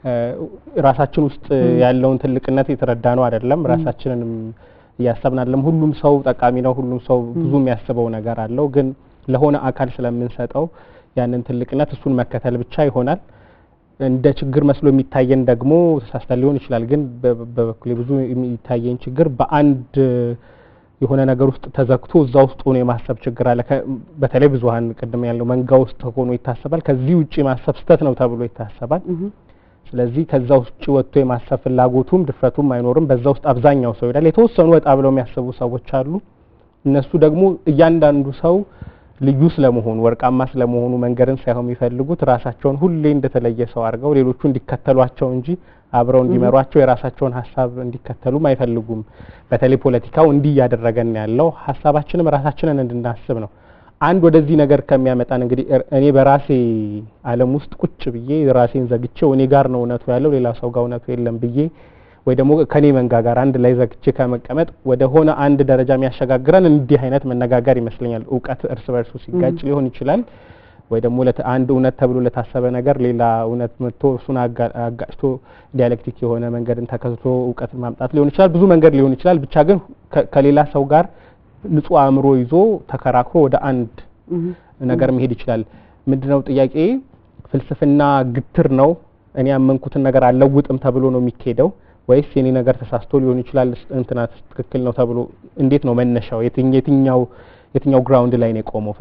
ራሳችን ውስጥ ያለውን ትልቅነት የተረዳነው አይደለም ራሳችንንም ያሰብናለም ሁሉም ሰው ጠቃሚ ነው ሁሉም ሰው ብዙ የሚያስበው ነገር አለው ግን ለሆነ አካል ስለምንሰጠው ያንን ትልቅነት እሱን መከተል ብቻ ይሆናል እንደ ችግር መስሎ የሚታየን ደግሞ ተሳስተን ሊሆን ይችላል ግን በበኩሌ ብዙ የሚታየን ችግር በአንድ የሆነ ነገር ውስጥ ተዘክቶ እዛ ውስጥ ሆኖ የማሰብ ችግር አለ በተለይ ብዙሃን ቅድም ያለው መንጋ ውስጥ ሆኖ ይታሰባል ከዚህ ውጪ ማሰብ ስተት ነው ተብሎ ይታሰባል ስለዚህ ከዛ ውስጥ ወጥቶ የማሰብ ፍላጎቱም ድፍረቱም አይኖርም በዛ ውስጥ አብዛኛው ሰው ይላል የተወሰኑ ወጣ ብለው የሚያስቡ ሰዎች አሉ እነሱ ደግሞ እያንዳንዱ ሰው ልዩ ስለመሆኑ ወርቃማ ስለመሆኑ መንገርን ሳይሆን የሚፈልጉት ራሳቸውን ሁሌ እንደተለየ ሰው አድርገው ሌሎቹ እንዲከተሏቸው እንጂ አብረው እንዲመሯቸው የራሳቸውን ሐሳብ እንዲከተሉም አይፈልጉም በተለይ ፖለቲካው እንዲህ ያደረገን ያለው ሐሳባችንም ራሳችንን እንድናስብ ነው አንድ ወደዚህ ነገር ከሚያመጣን እንግዲህ እኔ በራሴ ዓለም ውስጥ ቁጭ ብዬ ራሴን ዘግቼው እኔ ጋር ነው እውነቱ ያለው ሌላ ሰው ጋር እውነቱ የለም ብዬ ወይ ደግሞ ከኔ መንጋ ጋር አንድ ላይ ዘግቼ ከመቀመጥ ወደ ሆነ አንድ ደረጃ የሚያሸጋግረን እንዲህ አይነት መነጋገር ይመስለኛል ዕውቀት እርስ በርሱ ሲጋጭ ሊሆን ይችላል ወይ ደግሞ አንድ እውነት ተብሎ ለታሰበ ነገር ሌላ እውነት መጥቶ እሱን አጋጭቶ ዲያሌክቲክ የሆነ መንገድን ተከትሎ ዕውቀት ማምጣት ሊሆን ይችላል ብዙ መንገድ ሊሆን ይችላል ብቻ ግን ከሌላ ሰው ጋር ንጹህ አእምሮ ይዞ ተከራክሮ ወደ አንድ ነገር መሄድ ይችላል ምንድነው ጥያቄ ፍልስፍና ግትር ነው እኔ ያመንኩትን ነገር አለውጥም ተብሎ ነው የሚካሄደው ወይስ የኔ ነገር ተሳስቶ ሊሆን ይችላል እንትና ትክክል ነው ተብሎ እንዴት ነው መነሻው የትኛው ግራውንድ ላይ ነው የቆመው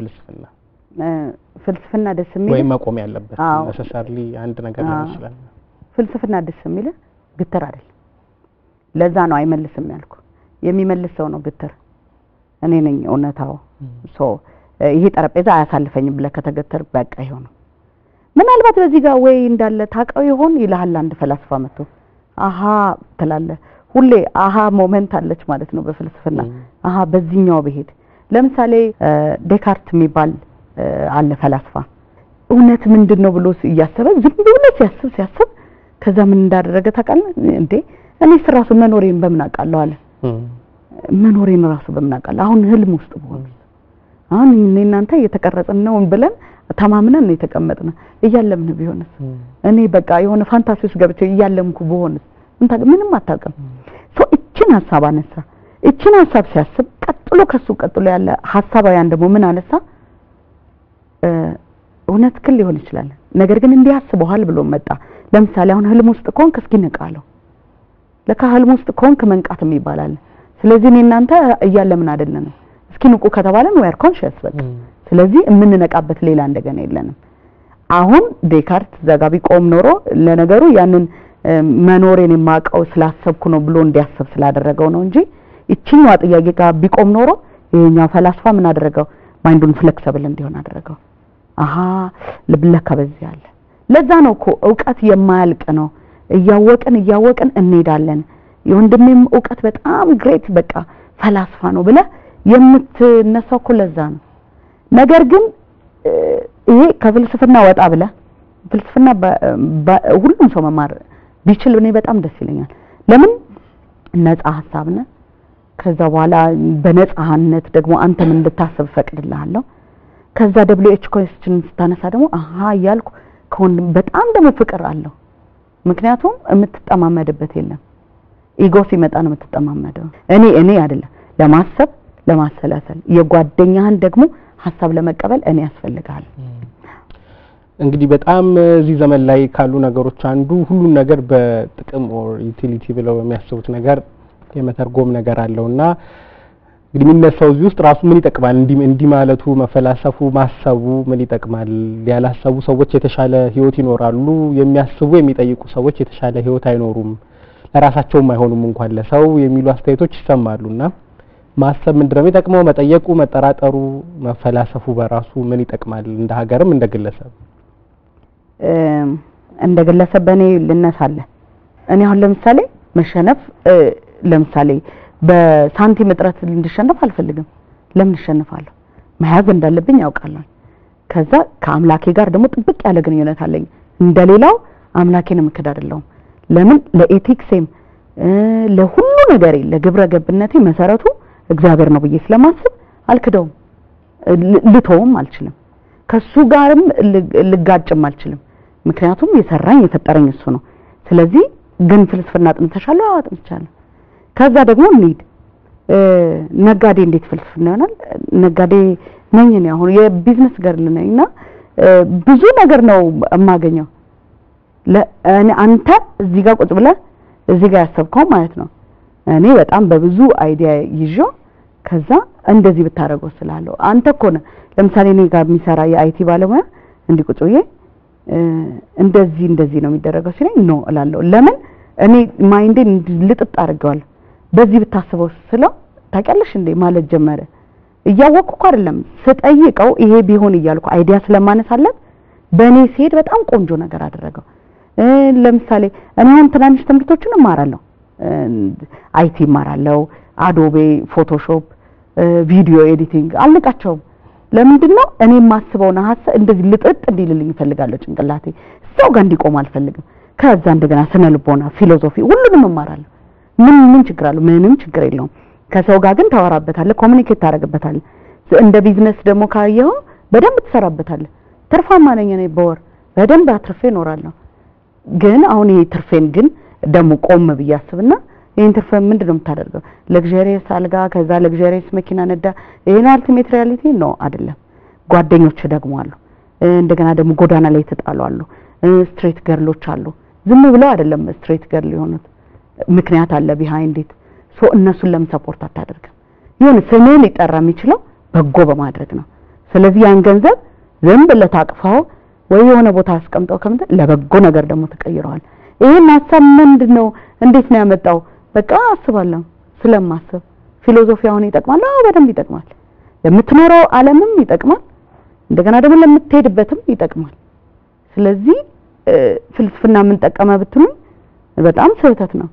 ፍልስፍና ደስ የሚል ወይ መቆም ያለበት ነሰሰርሊ አንድ ነገር ሊሆን ይችላል ፍልስፍና ደስ የሚል ግትር አይደል ለዛ ነው አይመልስም ያልኩ የሚመልስ ሰው ነው ግትር እኔ ነኝ እውነታው ይሄ ጠረጴዛ አያሳልፈኝም ብለ ከተገተር በቃ ይሆነው ምናልባት በዚህ ጋር ወይ እንዳለ ታቀው ይሆን ይላል አንድ ፈላስፋ መጥቶ አሃ ተላለ ሁሌ አሃ ሞመንት አለች ማለት ነው በፍልስፍና አሃ በዚህኛው በሄድ ለምሳሌ ዴካርት የሚባል አለ ፈላስፋ እውነት ምንድነው ብሎ ያሰበ ዝም ብሎ ሲያስብ ከዛ ምን እንዳደረገ ታውቃለህ እንዴ እኔ ራሱ መኖሬን በምን አውቃለሁ አለ መኖሬን ራሱ በምን አውቃለሁ አሁን ህልም ውስጥ ብሆን አሁን እናንተ እየተቀረጽን ነው ብለን ተማምነን ነው የተቀመጥነው እያለምን ቢሆንስ እኔ በቃ የሆነ ፋንታሲ ውስጥ ገብቼ እያለምኩ ብሆንስ ምንም አታውቅም እቺን ሐሳብ አነሳ እቺን ሐሳብ ሲያስብ ቀጥሎ ያለ ሐሳባያን ደግሞ ምን አነሳ እውነት ክል ሊሆን ይችላል ነገር ግን እንዲያስበዋል ብሎ መጣ ለምሳሌ አሁን ህልም ውስጥ ኮንክ እስኪ ንቃለው ለካ ህልም ውስጥ ኮንክ መንቃትም ይባላል ስለዚህ እናንተ እያለምን አይደለንም እስኪ ንቁ ከተባለን we are conscious በቃ ስለዚህ የምንነቃበት ሌላ እንደገና የለንም አሁን ዴካርት ዘጋቢ ቆም ኖሮ ለነገሩ ያንን መኖሬን የማቀው ስላሰብኩ ነው ብሎ እንዲያስብ ስላደረገው ነው እንጂ እቺኛው ጥያቄ ጋር ቢቆም ኖሮ የኛው ፈላስፋ ምን አደረገው ማይንዱን ፍሌክሲብል እንዲሆን አደረገው አሃ ልብለካ በዚህ ያለ ለዛ ነው እኮ ዕውቀት የማያልቅ ነው እያወቅን እንሄዳለን የወንድሜም ዕውቀት በጣም ግሬት በቃ ፈላስፋ ነው ብለ የምትነሳው እኮ ለዛ ነው ነገር ግን ይሄ ከፍልስፍና ወጣ ብለ ፍልስፍና ሁሉም ሰው መማር ቢችል እኔ በጣም ደስ ይለኛል ለምን ነፃ ሐሳብ ነው ከዛ በኋላ በነፃነት ደግሞ አንተም እንድታስብ ፈቅድልሃለሁ ከዛ WH question ስታነሳ ደግሞ አሃ ያልኩ ከወንድም በጣም ደግሞ ፍቅር አለው ምክንያቱም የምትጠማመድበት የለም ኢጎ ሲመጣ ነው የምትጠማመደው እኔ አይደለም ለማሰብ ለማሰላሰል የጓደኛህን ደግሞ ሐሳብ ለመቀበል እኔ ያስፈልጋል እንግዲህ በጣም እዚህ ዘመን ላይ ካሉ ነገሮች አንዱ ሁሉ ነገር በጥቅም ኦር ዩቲሊቲ ብለው የሚያስቡት ነገር የመተርጎም ነገር አለውና እንግዲህ የሚነሳው እዚህ ውስጥ ራሱ ምን ይጠቅማል እንዲ ማለቱ መፈላሰፉ ማሰቡ ምን ይጠቅማል ያላሰቡ ሰዎች የተሻለ ህይወት ይኖራሉ የሚያስቡ የሚጠይቁ ሰዎች የተሻለ ህይወት አይኖሩም ለራሳቸው አይሆኑም እንኳን ለሰው የሚሉ አስተያየቶች ይሰማሉና ማሰብ ምንድነው የሚጠቅመው መጠየቁ መጠራጠሩ መፈላሰፉ በራሱ ምን ይጠቅማል እንደ ሀገርም እንደ ግለሰብ በኔ ልነሳለ እኔ አሁን ለምሳሌ መሸነፍ ለምሳሌ በሳንቲም እጥረት እንድሸነፍ አልፈልግም ለምን እሸነፋለሁ መያዝ እንዳለብኝ ያውቃለሁ ከዛ ከአምላኬ ጋር ደግሞ ጥብቅ ያለ ግንኙነት አለኝ እንደሌላው አምላኬን ምክዳደለው ለምን ለኤቲክስም ለሁሉ ነገር ለግብረ ገብነቴ መሰረቱ እግዚአብሔር ነው ብዬ ስለማስብ አልክደውም ልተውም አልችልም ከሱ ጋርም ልጋጭም አልችልም ምክንያቱም የሰራኝ የፈጠረኝ እሱ ነው ስለዚህ ግን ፍልስፍና ጥንተሻለሁ አጥንቻለሁ ከዛ ደግሞ እንሂድ ነጋዴ እንዴት ፍልስፍና ይሆናል ነጋዴ ነኝ እኔ አሁን የቢዝነስ ጋር ነኝና ብዙ ነገር ነው የማገኘው ለእኔ አንተ እዚህ ጋር ቁጭ ብለህ እዚህ ጋር ያሰብከው ማለት ነው እኔ በጣም በብዙ አይዲያ ይዤው ከዛ እንደዚህ ብታረገው ስላለው አንተ እኮ ነህ ለምሳሌ እኔ ጋር የሚሰራ የአይቲ ባለሙያ እንዲቁጭዬ እንደዚህ ነው የሚደረገው ሲለኝ ኖ እላለሁ። ለምን እኔ ማይንዴን ልጥጥ አድርገዋለሁ። በዚህ ብታስበው ስለው ታውቂያለሽ እንዴ ማለት ጀመረ። እያወቅኩ አይደለም ስጠይቀው ይሄ ቢሆን እያልኩ አይዲያ ስለማነሳለት በእኔ ሲሄድ በጣም ቆንጆ ነገር አደረገው። ለምሳሌ እኔ አሁን ትናንሽ ትምህርቶችን እማራለሁ። አይቲ እማራለሁ፣ አዶቤ ፎቶሾፕ፣ ቪዲዮ ኤዲቲንግ አልነቃቸውም። ለምንድነው እኔ ማስበውና ሐሳብ እንደዚህ ልጥጥ እንዲልልኝ እፈልጋለሁ። ጭንቅላቴ ሰው ጋር እንዲቆም አልፈልግም። ከዛ እንደገና ስነ ልቦና፣ ፊሎሶፊ ሁሉንም እማራለሁ። ምን ችግር አለው? ምንም ችግር የለውም። ከሰው ጋር ግን ታወራበታለህ፣ ኮሙኒኬት ታደርግበታለህ። እንደ ቢዝነስ ደግሞ ካየው በደንብ ትሰራበታለህ። ትርፋማ ነኝ እኔ በወር በደንብ አትርፌ እኖራለሁ። ግን አሁን ይሄ ትርፌን ግን ደግሞ ቆም ብዬ አስብና ይሄን ትርፍ ምንድነው የምታደርገው? ለግዠሪየስ አልጋ ከዛ ለግዠሪየስ መኪና ነዳ። ይሄን አልቲሜት ሪያሊቲ ነው አይደለም። ጓደኞች ደግሞ አሉ፣ እንደገና ደግሞ ጎዳና ላይ ተጣሉ አሉ፣ ስትሬት ገርሎች አሉ። ዝም ብለው አይደለም ስትሬት ገርል የሆኑት፣ ምክንያት አለ ቢሃይንድ ኢት። ሶ እነሱን ለምን ሰፖርት አታደርግም? ይሁን ስሜን ሊጠራ የሚችለው በጎ በማድረግ ነው። ስለዚህ ያን ገንዘብ ዝም ብለህ ታቅፈው ወይ የሆነ ቦታ አስቀምጠው ከምት ለበጎ ነገር ደግሞ ተቀይረዋል። ይሄን ሐሳብ ምንድነው እንዴት ነው ያመጣው? በቃ አስባለሁ ስለማስብ። ፊሎሶፊ አሁን ይጠቅማል? አዎ በደንብ ይጠቅማል። ለምትኖረው ዓለምም ይጠቅማል፣ እንደገና ደግሞ ለምትሄድበትም ይጠቅማል። ስለዚህ ፍልስፍና ምን ጠቀመ ብትሉ በጣም ስህተት ነው።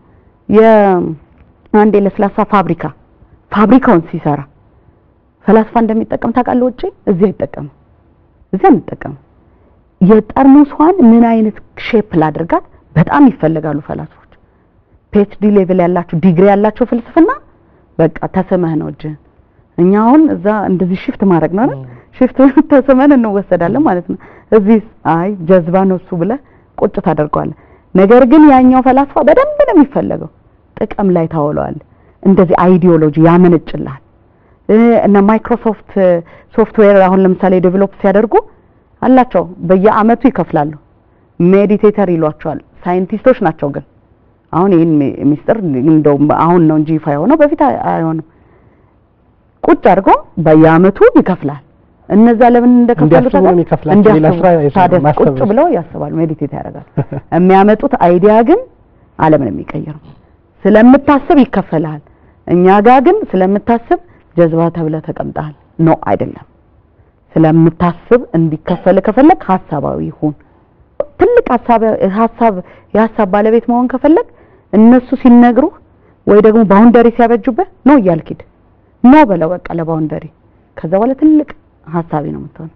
የአንድ ለስላሳ ፋብሪካውን ሲሰራ ፈላስፋ እንደሚጠቀም ታውቃለህ? ውጪ እዚህ አይጠቀም፣ እዚህ አንጠቀም። የጠርሙሷን ምን አይነት ሼፕ ላድርጋት በጣም ይፈልጋሉ ፈላስፎች። ፒኤችዲ ሌቭል ያላችሁ ዲግሪ ያላችሁ ፍልስፍና በቃ ተሰመህ ነው እጅ። እኛ አሁን እዛ እንደዚህ ሽፍት ማድረግ ነው አይደል? ሽፍት ተሰመን እንወሰዳለን ማለት ነው። እዚህ አይ ጀዝባ ነው እሱ ብለህ ቁጭ ታደርገዋለህ። ነገር ግን ያኛው ፈላስፋ በደንብ ነው የሚፈልገው፣ ጥቅም ላይ ታውለዋል። እንደዚህ አይዲዮሎጂ ያመነጭልሃል። እና ማይክሮሶፍት ሶፍትዌር አሁን ለምሳሌ ዴቨሎፕ ሲያደርጉ አላቸው በየአመቱ ይከፍላሉ። ሜዲቴተር ይሏቸዋል። ሳይንቲስቶች ናቸው ግን አሁን ይሄን ሚስጥር እንደው አሁን ነው እንጂ ይፋ የሆነው በፊት አይሆንም። ቁጭ አድርጎ በየአመቱ ይከፍላል። እነዛ ለምን እንደከፈሉት ቁጭ ብለው ያስባሉ፣ ሜዲቴት ያደርጋሉ። የሚያመጡት አይዲያ ግን ዓለምን የሚቀይር ስለምታስብ ይከፈላል። እኛ ጋር ግን ስለምታስብ ጀዝባ ተብለ ተቀምጣል ነው አይደለም። ስለምታስብ እንዲከፈል ከፈለክ ሐሳባዊ ይሁን። ትልቅ የሐሳብ ባለቤት መሆን ከፈለክ እነሱ ሲነግሩ ወይ ደግሞ ባውንደሪ ሲያበጁበት ነው እያልክድ ነው በለው በቃ ለባውንደሪ። ከዛ በኋላ ትልቅ ሐሳቢ ነው የምትሆነው።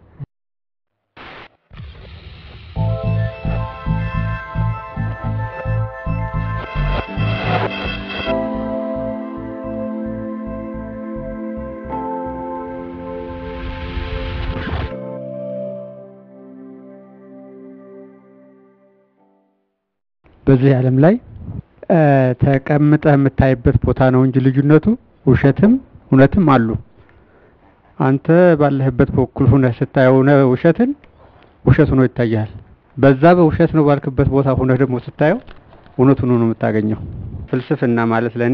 በዚህ ዓለም ላይ ተቀምጠህ የምታይበት ቦታ ነው እንጂ ልዩነቱ ውሸትም እውነትም አሉ። አንተ ባለህበት በኩል ሆነህ ስታየው ውሸትን ውሸት ሆኖ ይታያል። በዛ በውሸት ነው ባልክበት ቦታ ሆነህ ደግሞ ስታየው እውነቱን ነው የምታገኘው። ፍልስፍና ማለት ለኔ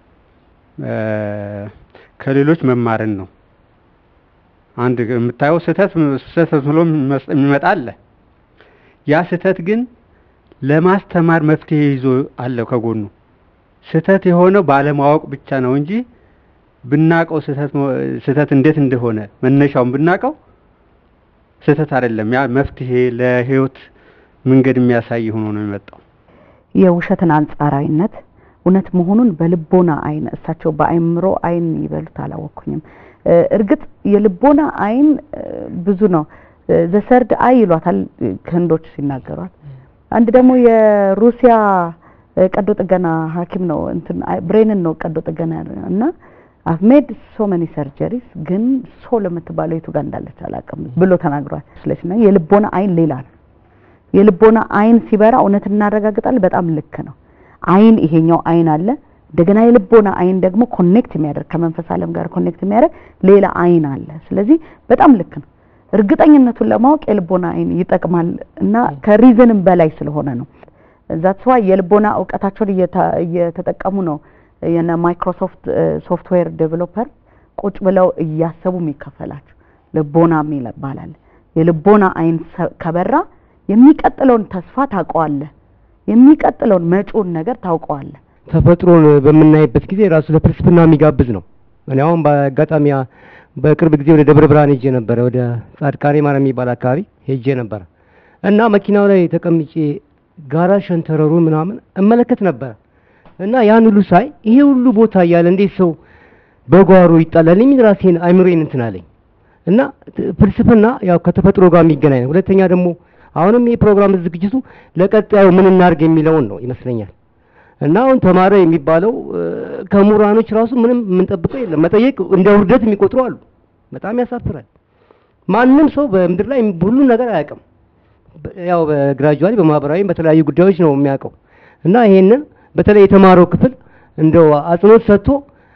ከሌሎች መማርን ነው። አንድ የምታየው ስህተት ብሎ የሚመጣ አለ። ያ ስህተት ግን ለማስተማር መፍትሄ ይዞ አለ ከጎኑ። ስህተት የሆነው ባለማወቅ ብቻ ነው እንጂ ብናቀው ስህተት እንዴት እንደሆነ መነሻውን ብናቀው ስህተት አይደለም። ያ መፍትሄ ለህይወት መንገድ የሚያሳይ ሆኖ ነው የሚመጣው። የውሸትን አንጻራዊነት እውነት መሆኑን በልቦና አይን እሳቸው በአይምሮ አይን ይበሉት አላወኩኝም። እርግጥ የልቦና አይን ብዙ ነው። ዘሰርድ አይ ይሏታል ህንዶች ሲናገሯት። አንድ ደግሞ የሩሲያ ቀዶ ጥገና ሐኪም ነው እንትን ብሬንን ነው ቀዶ ጥገና እና I've made so many surgeries ግን ሶል የምትባለው የቱ ጋር እንዳለች አላውቅም ብሎ ተናግሯል። ስለዚህ የልቦና አይን ሌላ ነው። የልቦና አይን ሲበራ እውነት እናረጋግጣለን። በጣም ልክ ነው። አይን ይሄኛው አይን አለ። እንደገና የልቦና አይን ደግሞ ኮኔክት የሚያደርግ ከመንፈስ ዓለም ጋር ኮኔክት የሚያደርግ ሌላ አይን አለ። ስለዚህ በጣም ልክ ነው። እርግጠኝነቱን ለማወቅ የልቦና አይን ይጠቅማል እና ከሪዝንም በላይ ስለሆነ ነው። that's why የልቦና ዕውቀታቸውን እየተጠቀሙ ነው የነ ማይክሮሶፍት ሶፍትዌር ዴቨሎፐር ቁጭ ብለው እያሰቡ የሚከፈላቸው ልቦና ይባላል። የልቦና አይን ከበራ የሚቀጥለውን ተስፋ ታውቀዋለህ የሚቀጥለውን መጪውን ነገር ታውቀዋለህ ተፈጥሮን በመናይበት ጊዜ ራሱ ለፍልስፍና የሚጋብዝ ነው እኔ አሁን በአጋጣሚ በቅርብ ጊዜ ወደ ደብረ ብርሃን ሄጄ ነበር ወደ ጻድቃኔ ማርያም የሚባል አካባቢ ሄጄ ነበር እና መኪናው ላይ ተቀምጬ ጋራ ሸንተረሩ ምናምን እመለከት ነበር እና ያን ሁሉ ሳይ ይሄ ሁሉ ቦታ ያለ እንዴት ሰው በጓሮ ይጣላል የሚል ራሴን አይምሮዬን እንትን አለኝ እና ፍልስፍና ያው ከተፈጥሮ ጋር የሚገናኝ ነው ሁለተኛ ደግሞ አሁንም ይሄ ፕሮግራም ዝግጅቱ ለቀጣዩ ምን እናርግ የሚለውን ነው ይመስለኛል እና አሁን ተማረ የሚባለው ከሙራኖች ራሱ ምንም የምንጠብቀው የለም መጠየቅ እንደ ውርደት የሚቆጥሩ አሉ በጣም ያሳፍራል ማንንም ሰው በምድር ላይ ሁሉ ነገር አያውቅም ያው በግራጁዋሊ በማህበራዊ በተለያዩ ጉዳዮች ነው የሚያውቀው እና ይሄንን በተለይ የተማረው ክፍል እንደው አጽንኦት ሰጥቶ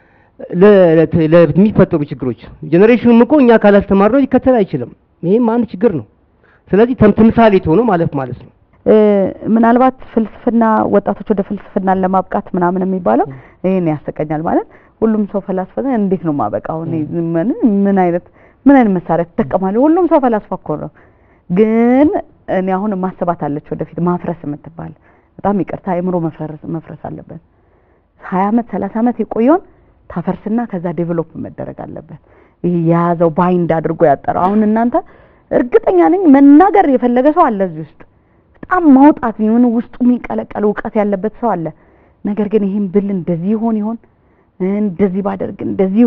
ለሚፈጠሩ ችግሮች ጄኔሬሽኑም እኮ እኛ ካላስተማርነው ሊከተል አይችልም ይሄም አንድ ችግር ነው ስለዚህ ተምሳሌት ሆኖ ማለት ነው ምናልባት ፍልስፍና ወጣቶች ወደ ፍልስፍናን ለማብቃት ምናምን የሚባለው ይሄን ያሰቀኛል ማለት ሁሉም ሰው ፈላስፋ እንዴት ነው ማበቃው ምን አይነት መሳሪያ ተጠቀማለ ሁሉም ሰው ፈላስፋ እኮ ነው ግን እኔ አሁን ማሰባት አለች ወደፊት ማፍረስ የምትባል በጣም ይቅርታ አይምሮ መፍረስ አለበት 20 አመት 30 አመት የቆየውን ታፈርስና ከዛ ዴቨሎፕ መደረግ አለበት ይሄ ያዘው ባይንድ አድርጎ ያጠራው አሁን እናንተ እርግጠኛ ነኝ መናገር የፈለገ ሰው አለ እዚህ ውስጥ በጣም ማውጣት ነው ውስጡ የሚቀለቀል ዕውቀት ያለበት ሰው አለ ነገር ግን ይሄን ብል እንደዚህ ይሆን እንደዚህ ባደርግ እንደዚህ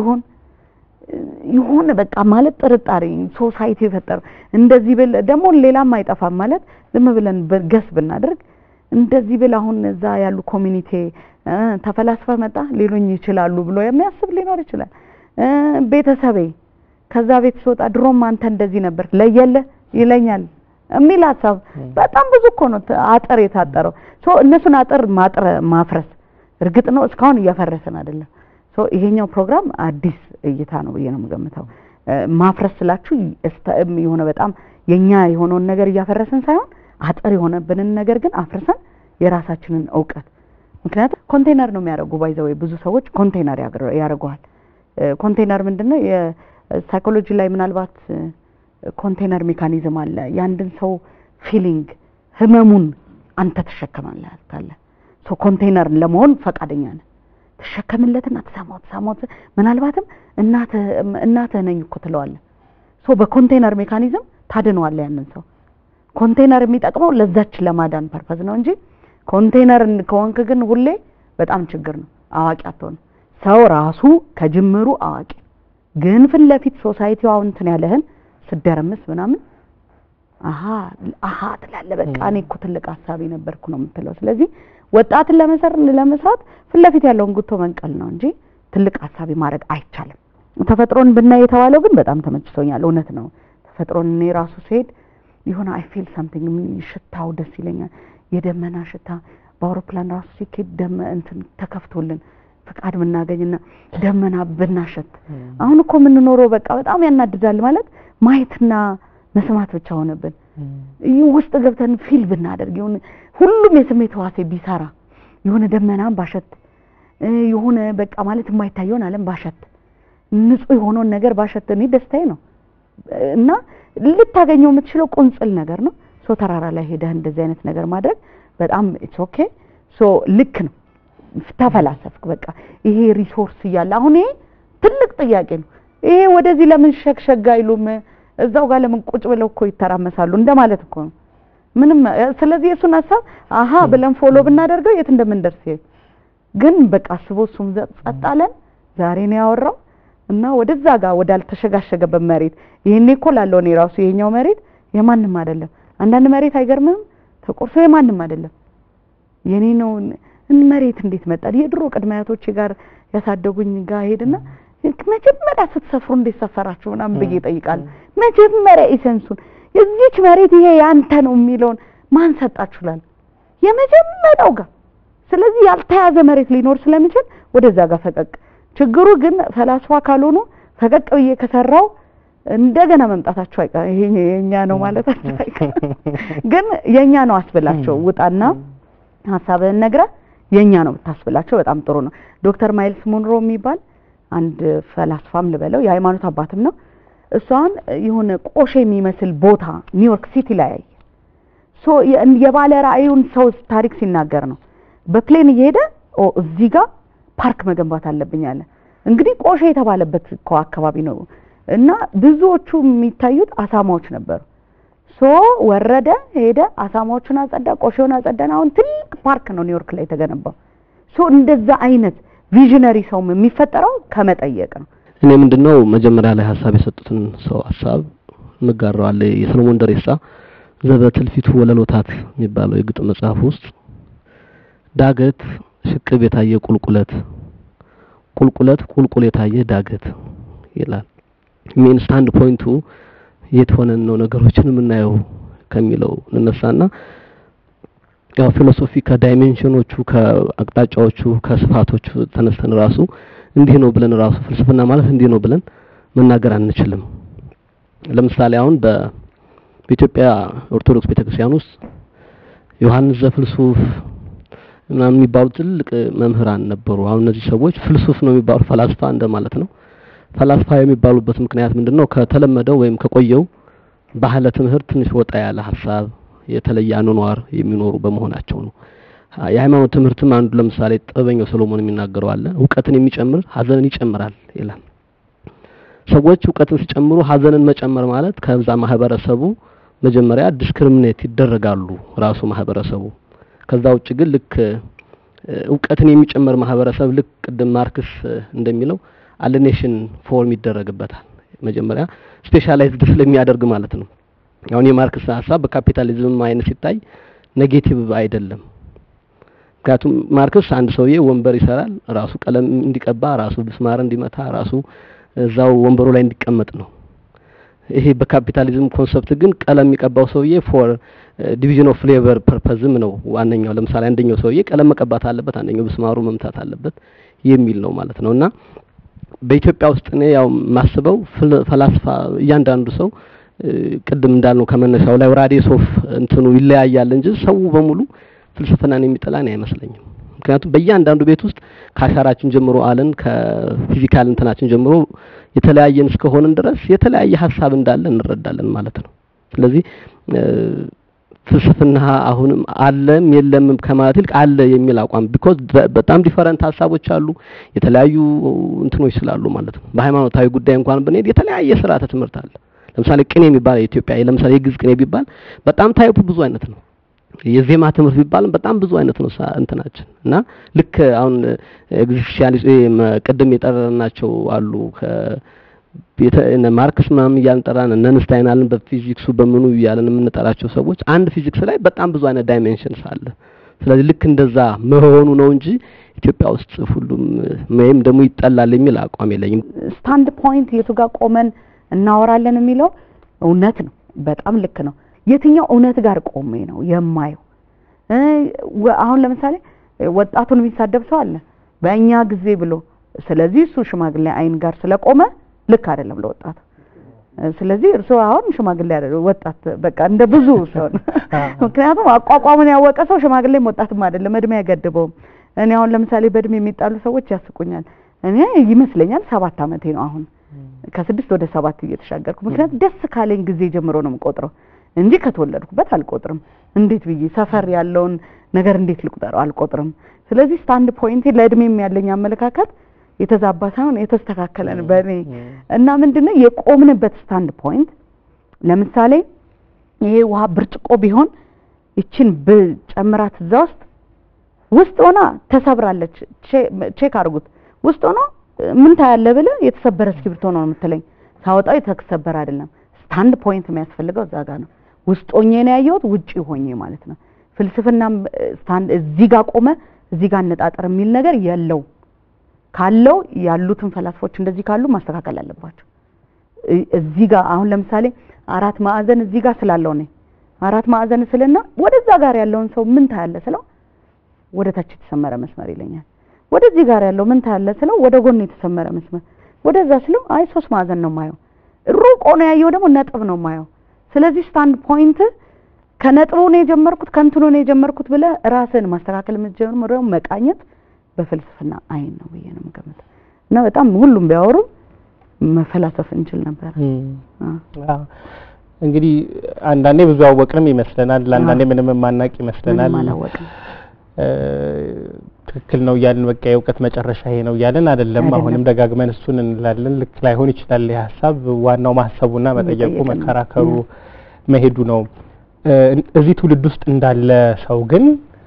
ይሆን በቃ ማለት ጥርጣሬ ሶሳይቲ የፈጠረ እንደዚህ ብል ደግሞ ሌላም አይጠፋም ማለት ዝም ብለን ገስ ብናደርግ እንደዚህ ብል አሁን እዛ ያሉ ኮሚኒቲ ተፈላስፋ መጣ ሊሉኝ ይችላሉ ብሎ የሚያስብ ሊኖር ይችላል ቤተሰቤ ከዛ ቤት ሲወጣ ድሮም አንተ እንደዚህ ነበር ለየለ ይለኛል የሚል ሐሳብ በጣም ብዙ እኮ ነው አጥር የታጠረው እነሱን አጥር ማፍረስ እርግጥ ነው እስካሁን እያፈረሰን አይደለም ይሄኛው ፕሮግራም አዲስ እይታ ነው ብዬ ነው የምገምተው ማፍረስ ስላችሁ የሆነ በጣም የኛ የሆነውን ነገር እያፈረሰን ሳይሆን አጥር የሆነብንን ነገር ግን አፍርሰን የራሳችንን ዕውቀት ምክንያቱም ኮንቴነር ነው የሚያደርጉ ባይዘው ብዙ ሰዎች ኮንቴነር ያደርጓል ኮንቴነር ምንድነው የሳይኮሎጂ ላይ ምናልባት ኮንቴነር ሜካኒዝም አለ ያንድን ሰው ፊሊንግ ህመሙን አንተ ተሸከማለህ ካለ ኮንቴነር ለመሆን ፈቃደኛ ነህ ተሸከምለትና ተሳሞት ምናልባትም እናተ ነኝ እኮ ትለዋለህ በኮንቴነር ሜካኒዝም ታድነዋለህ ያንን ሰው ኮንቴነር የሚጠቅመው ለዛች ለማዳን ፐርፐዝ ነው እንጂ ኮንቴነር ከሆንክ ግን ሁሌ በጣም ችግር ነው አዋቂ አትሆን ሰው ራሱ ከጅምሩ አዋቂ ግን ፍለፊት ሶሳይቲው እንትን ያለህን ስደረምስ ምናምን አሃ ትላለ በቃ እኔ እኮ ትልቅ ሐሳቢ ነበርኩ ነው የምትለው ስለዚህ ወጣትን ለመስራት ፍለፊት ያለውን ጉቶ መንቀል ነው እንጂ ትልቅ ሐሳቢ ማድረግ አይቻልም ተፈጥሮን ብናይ የተባለው ግን በጣም ተመችቶኛል እውነት ነው ተፈጥሮን እኔ ራሱ ሲሄድ ይሆነ አይ ፊል ሳምቲንግ ሽታው ደስ ይለኛል የደመና ሽታ በአውሮፕላን ራሱ ሲኬድ ደመ እንትን ተከፍቶልን ፍቃድ ምናገኝና ደመና ብናሸት አሁን እኮ ምን ኖሮ በቃ በጣም ያናድዳል ማለት ማየትና መስማት ብቻ ሆነብን ውስጥ ገብተን ፊል ብናደርግ ይሁን ሁሉም የስሜት ህዋሴ ቢሰራ ይሁን ደመናን ባሸት ይሁን በቃ ማለት የማይታየውን ዓለም ባሸት ንጹህ የሆነውን ነገር ባሸት እኔ ደስታዬ ነው እና ልታገኘው የምትችለው ቁንጽል ነገር ነው ተራራ ላይ ሄደህ እንደዚህ አይነት ነገር ማድረግ በጣም ኢትስ ኦኬ ልክ ነው ተፈላሰፍክ በቃ ይሄ ሪሶርስ ይያል አሁን ይሄ ትልቅ ጥያቄ ነው ይሄ ወደዚህ ለምን ሸክሸጋ አይሉም እዛው ጋር ለምን ቁጭ ብለው እኮ ይተራመሳሉ እንደማለት እኮ ነው ምንም ስለዚህ እሱን ሐሳብ ብለን ፎሎ ብናደርገው የት እንደምንደርስ ግን በቃ አስቦሱም ጸጣለን ዛሬ ነው ያወራው እና ወደዛ ጋር ወዳልተሸጋሸገበት መሬት ይሄኔ እኮ ላለው ነው ራሱ ይሄኛው መሬት የማንንም አይደለም አንዳንድ መሬት አይገርምም ተቆርሶ የማንንም አይደለም የኔ ነው መሬት እንዴት መጣል የድሮ ቅድማያቶች ጋር ያሳደጉኝ ጋር ሄድና መጀመሪያ ስትሰፍሩ እንዴት ሰፈራችሁ ምናምን ብዬ ጠይቃል መጀመሪያ ኢሰንሱን የዚች መሬት ይሄ ያንተ ነው የሚለውን ማን ሰጣችሁላል የመጀመሪያው ጋር ስለዚህ ያልተያዘ መሬት ሊኖር ስለሚችል ወደዛ ጋር ፈቀቅ ችግሩ ግን ፈላስፋ ካልሆኑ ፈቀቅ ብዬ ከሰራው እንደገና መምጣታቸው አይቀር ይሄ የኛ ነው ማለታቸው አይቀር ግን የኛ ነው አስብላቸው ውጣና ሐሳብህን ነግረህ የኛ ነው ብታስብላቸው በጣም ጥሩ ነው ዶክተር ማይልስ ሞንሮ የሚባል አንድ ፈላስፋም ልበለው የሃይማኖት አባትም ነው እሷን የሆነ ቆሼ የሚመስል ቦታ ኒውዮርክ ሲቲ ላይ ሶ የባለ ራእዩን ሰው ታሪክ ሲናገር ነው በፕሌን እየሄደ እዚህ ጋር ፓርክ መገንባት አለብኝ አለ እንግዲህ ቆሼ የተባለበት አካባቢ ነው እና ብዙዎቹ የሚታዩት አሳማዎች ነበሩ ሶ ወረደ ሄደ አሳማዎቹን አጸዳ ቆሼውን አጸዳና አሁን ትልቅ ፓርክ ነው ኒውዮርክ ላይ ተገነባው ሶ እንደዛ አይነት ቪዥነሪ ሰው የሚፈጠረው ከመጠየቅ ነው እኔ ምንድነው መጀመሪያ ላይ ሐሳብ የሰጡትን ሰው ሐሳብ ንጋራዋለ የሰለሞን ደሬሳ ዘበትልፊቱ ወለሎታት የሚባለው የግጥም መጽሐፍ ውስጥ ዳገት ሽቅብ የታየ ቁልቁለት የታየ ዳገት ይላል ሜን ስታንድ ፖይንቱ የት ሆነን ነው ነገሮችን የምናየው ከሚለው እንነሳና ያው ፊሎሶፊ ከዳይሜንሽኖቹ ከአቅጣጫዎቹ ከስፋቶቹ ተነስተን ራሱ እንዲህ ነው ብለን ራሱ ፍልስፍና ማለት እንዲህ ነው ብለን መናገር አንችልም ለምሳሌ አሁን በኢትዮጵያ ኦርቶዶክስ ቤተክርስቲያን ውስጥ ዮሐንስ ዘፍልሱፍ ምናምን የሚባሉ ትልቅ መምህራን ነበሩ አሁን እነዚህ ሰዎች ፍልሱፍ ነው የሚባሉ ፈላስፋ እንደማለት ነው ፈላስፋ የሚባሉበት ምክንያት ምንድነው ከተለመደው ወይም ከቆየው ባህለ ትምህርት ትንሽ ወጣ ያለ ሐሳብ የተለየ አኗኗር የሚኖሩ በመሆናቸው ነው የሃይማኖት ትምህርትም አንዱ ለምሳሌ ጥበበኛው ሰሎሞን የሚናገረው አለ ዕውቀትን የሚጨምር ሐዘንን ይጨምራል ይላል ሰዎች ዕውቀትን ሲጨምሩ ሐዘንን መጨመር ማለት ከዛ ማህበረሰቡ መጀመሪያ ዲስክሪሚኔት ይደረጋሉ ራሱ ማህበረሰቡ ከዛ ውጭ ግን ልክ ዕውቀትን የሚጨምር ማህበረሰብ ልክ ቅድም ማርክስ እንደሚለው አሊኔሽን ፎርም ይደረግበታል መጀመሪያ ስፔሻላይዝድ ስለሚያደርግ ማለት ነው አሁን የማርክስ ሐሳብ በካፒታሊዝም አይነት ሲታይ ኔጌቲቭ አይደለም ምክንያቱም ማርክስ አንድ ሰውዬ ወንበር ይሰራል ራሱ ቀለም እንዲቀባ ራሱ ብስማር እንዲመታ ራሱ እዛው ወንበሩ ላይ እንዲቀመጥ ነው ይሄ በካፒታሊዝም ኮንሰፕት ግን ቀለም የሚቀባው ሰውዬ ፎር ዲቪዥን ኦፍ ሌበር ፐርፐዝም ነው ዋነኛው ለምሳሌ አንደኛው ሰውዬ ቀለም መቀባት አለበት አንደኛው ብስማሩ መምታት አለበት የሚል ነው ማለት ነውና በኢትዮጵያ ውስጥ ነው ያው ማስበው ፈላስፋ እያንዳንዱ ሰው ቅድም እንዳልነው ከመነሻው ላይ ራዲየስ እንትኑ ይለያያል እንጂ ሰው በሙሉ ፍልስፍናን የሚጠላን አይመስለኝም ምክንያቱም በእያንዳንዱ ቤት ውስጥ ካሻራችን ጀምሮ አለን ከፊዚካል እንትናችን ጀምሮ የተለያየን እስከሆነን ድረስ የተለያየ ሐሳብ እንዳለ እንረዳለን ማለት ነው ስለዚህ ፍልስፍና አሁንም አለም የለም ከማለት ይልቅ አለ የሚል አቋም because በጣም ዲፈረንት ሐሳቦች አሉ የተለያዩ እንትኖች ስላሉ ማለት ነው በሃይማኖታዊ ጉዳይ እንኳን ብንሄድ የተለያየ ስርዓተ ትምህርት አለ ለምሳሌ ቅኔ የሚባል ኢትዮጵያ ለምሳሌ የግዕዝ ቅኔ ቢባል በጣም ታይፑ ብዙ አይነት ነው የዜማ ትምህርት ቢባል በጣም ብዙ አይነት ነው እንትናችን እና ልክ አሁን ኤግዚስቴንሻሊዝም ቅድም የጠራናቸው አሉ ማርክስ ምናምን ያንጠራን ነንስታይን አለን በፊዚክሱ በምኑ ያለን የምንጠራቸው ሰዎች አንድ ፊዚክስ ላይ በጣም ብዙ አይነት ዳይሜንሽንስ አለ ስለዚህ ልክ እንደዛ መሆኑ ነው እንጂ ኢትዮጵያ ውስጥ ሁሉም ምንም ደግሞ ይጠላል የሚል አቋም የለኝም ስታንድ ፖይንት የቱ ጋር ቆመን እናወራለን የሚለው እውነት ነው በጣም ልክ ነው የትኛው እውነት ጋር ቆሜ ነው የማየው አሁን ለምሳሌ ወጣቱን የሚሳደብ ሰው አለ በእኛ ጊዜ ብሎ ስለዚህ እሱ ሽማግሌ አይን ጋር ስለቆመ ልክ አይደለም ለወጣት ስለዚህ እርሱ አሁን ሽማግሌ አይደለም ወጣት በቃ እንደ ብዙ ሰው ምክንያቱም አቋቋሙን ያወቀ ሰው ሽማግሌም ወጣትም አይደለም እድሜ ያገድበው እኔ አሁን ለምሳሌ በእድሜ የሚጣሉ ሰዎች ያስቁኛል እኔ ይመስለኛል 7 አመቴ ነው አሁን ከ6 ወደ 7 እየተሻገርኩ ምክንያቱም ደስ ካለኝ ጊዜ ጀምሮ ነው የምቆጥረው እንጂ ከተወለድኩበት አልቆጥርም እንዴት ብዬ ሰፈር ያለውን ነገር እንዴት ልቁጠረው አልቆጥርም ስለዚህ ስታንድ ፖይንት ለእድሜም ያለኝ አመለካከት የተዛባ ሳይሆን የተስተካከለ ነው በእኔ እና ምንድነው የቆምንበት ስታንድ ፖይንት ለምሳሌ ይሄ ውሃ ብርጭቆ ቢሆን እቺን በጨምራት ውስጥ ሆና ተሰብራለች ቼክ አድርጉት ውስጥ ሆኖ ምን ታያለ ብለ የተሰበረ እስክሪብቶ ነው የምትለኝ ሳወጣው የተሰበረ አይደለም ስታንድ ፖይንት የሚያስፈልገው እዛ ጋር ነው ውስጥ ሆኜ ነው ያየሁት ውጪ ሆኜ ማለት ነው ፍልስፍና ስታንድ እዚህ ጋር ቆመ እዚህ ጋር አነጣጠር የሚል ነገር የለው ካለው ያሉትን ፈላስፎች እንደዚህ ካሉ ማስተካከል አለባቸው እዚህ ጋር አሁን ለምሳሌ አራት ማዕዘን እዚህ ጋር ስላለው ነው አራት ማዕዘን ስለና ወደዛ ጋር ያለውን ሰው ምን ታያለ ስለው ወደ ታች የተሰመረ መስመር ይለኛል ወደዚህ ጋር ያለው ምን ታያለ ስለው ወደ ጎን የተሰመረ መስመር ወደዛ ስለው አይ 3 ማዕዘን ነው ማየው ሩቅ ሆነ ያየው ደግሞ ነጥብ ነው ማየው ስለዚህ ስታንድ ፖይንት ከነጥቡ ነው የጀመርኩት ከንቱኑ ነው የጀመርኩት ብለ ራስን ማስተካከል የምትጀምረው መቃኘት በፍልስፍና አይን ነው ብዬ ነው የምገምተው እና በጣም ሁሉም ቢያወሩ መፈላሰፍ እንችል ነበር እንግዲህ አንዳንዴ ብዙ አወቅንም ይመስለናል አንዳንዴ ምንም ማናቅ ይመስለናል ትክክል ነው ያልን በቃ የእውቀት መጨረሻ ይሄ ነው ያልን አይደለም አሁንም ደጋግመን እሱን እንላለን ልክ ላይሆን ይችላል የሐሳብ ዋናው ማሰቡና መጠየቁ መከራከሩ መሄዱ ነው እዚህ ትውልድ ውስጥ እንዳለ ሰው ግን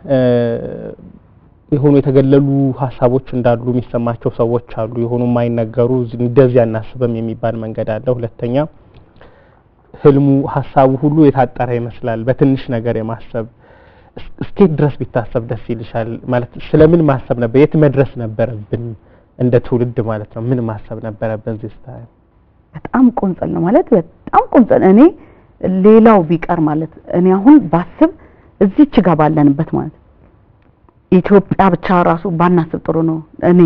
የሆኑ የተገለሉ ሐሳቦች እንዳሉ የሚሰማቸው ሰዎች አሉ የሆኑ ማይነገሩ እንደዚህ ያናስበም የሚባል መንገድ አለ ሁለተኛ ህልሙ ሐሳቡ ሁሉ የታጠረ ይመስላል በትንሽ ነገር የማሰብ እስከ ድረስ ቢታሰብ ደስ ይልሻል ማለት ስለምን ማሰብ ነበር የት መድረስ ነበርብን እንደ ትውልድ ማለት ነው ምን ማሰብ ነበርብን ዚስታይ በጣም ቁንጽል ነው ማለት በጣም ቁንጽል እኔ ሌላው ቢቀር ማለት እኔ አሁን ባስብ እዚች ጋር ባለንበት ማለት ኢትዮጵያ ብቻ ራሱ ባናስብ ጥሩ ነው እኔ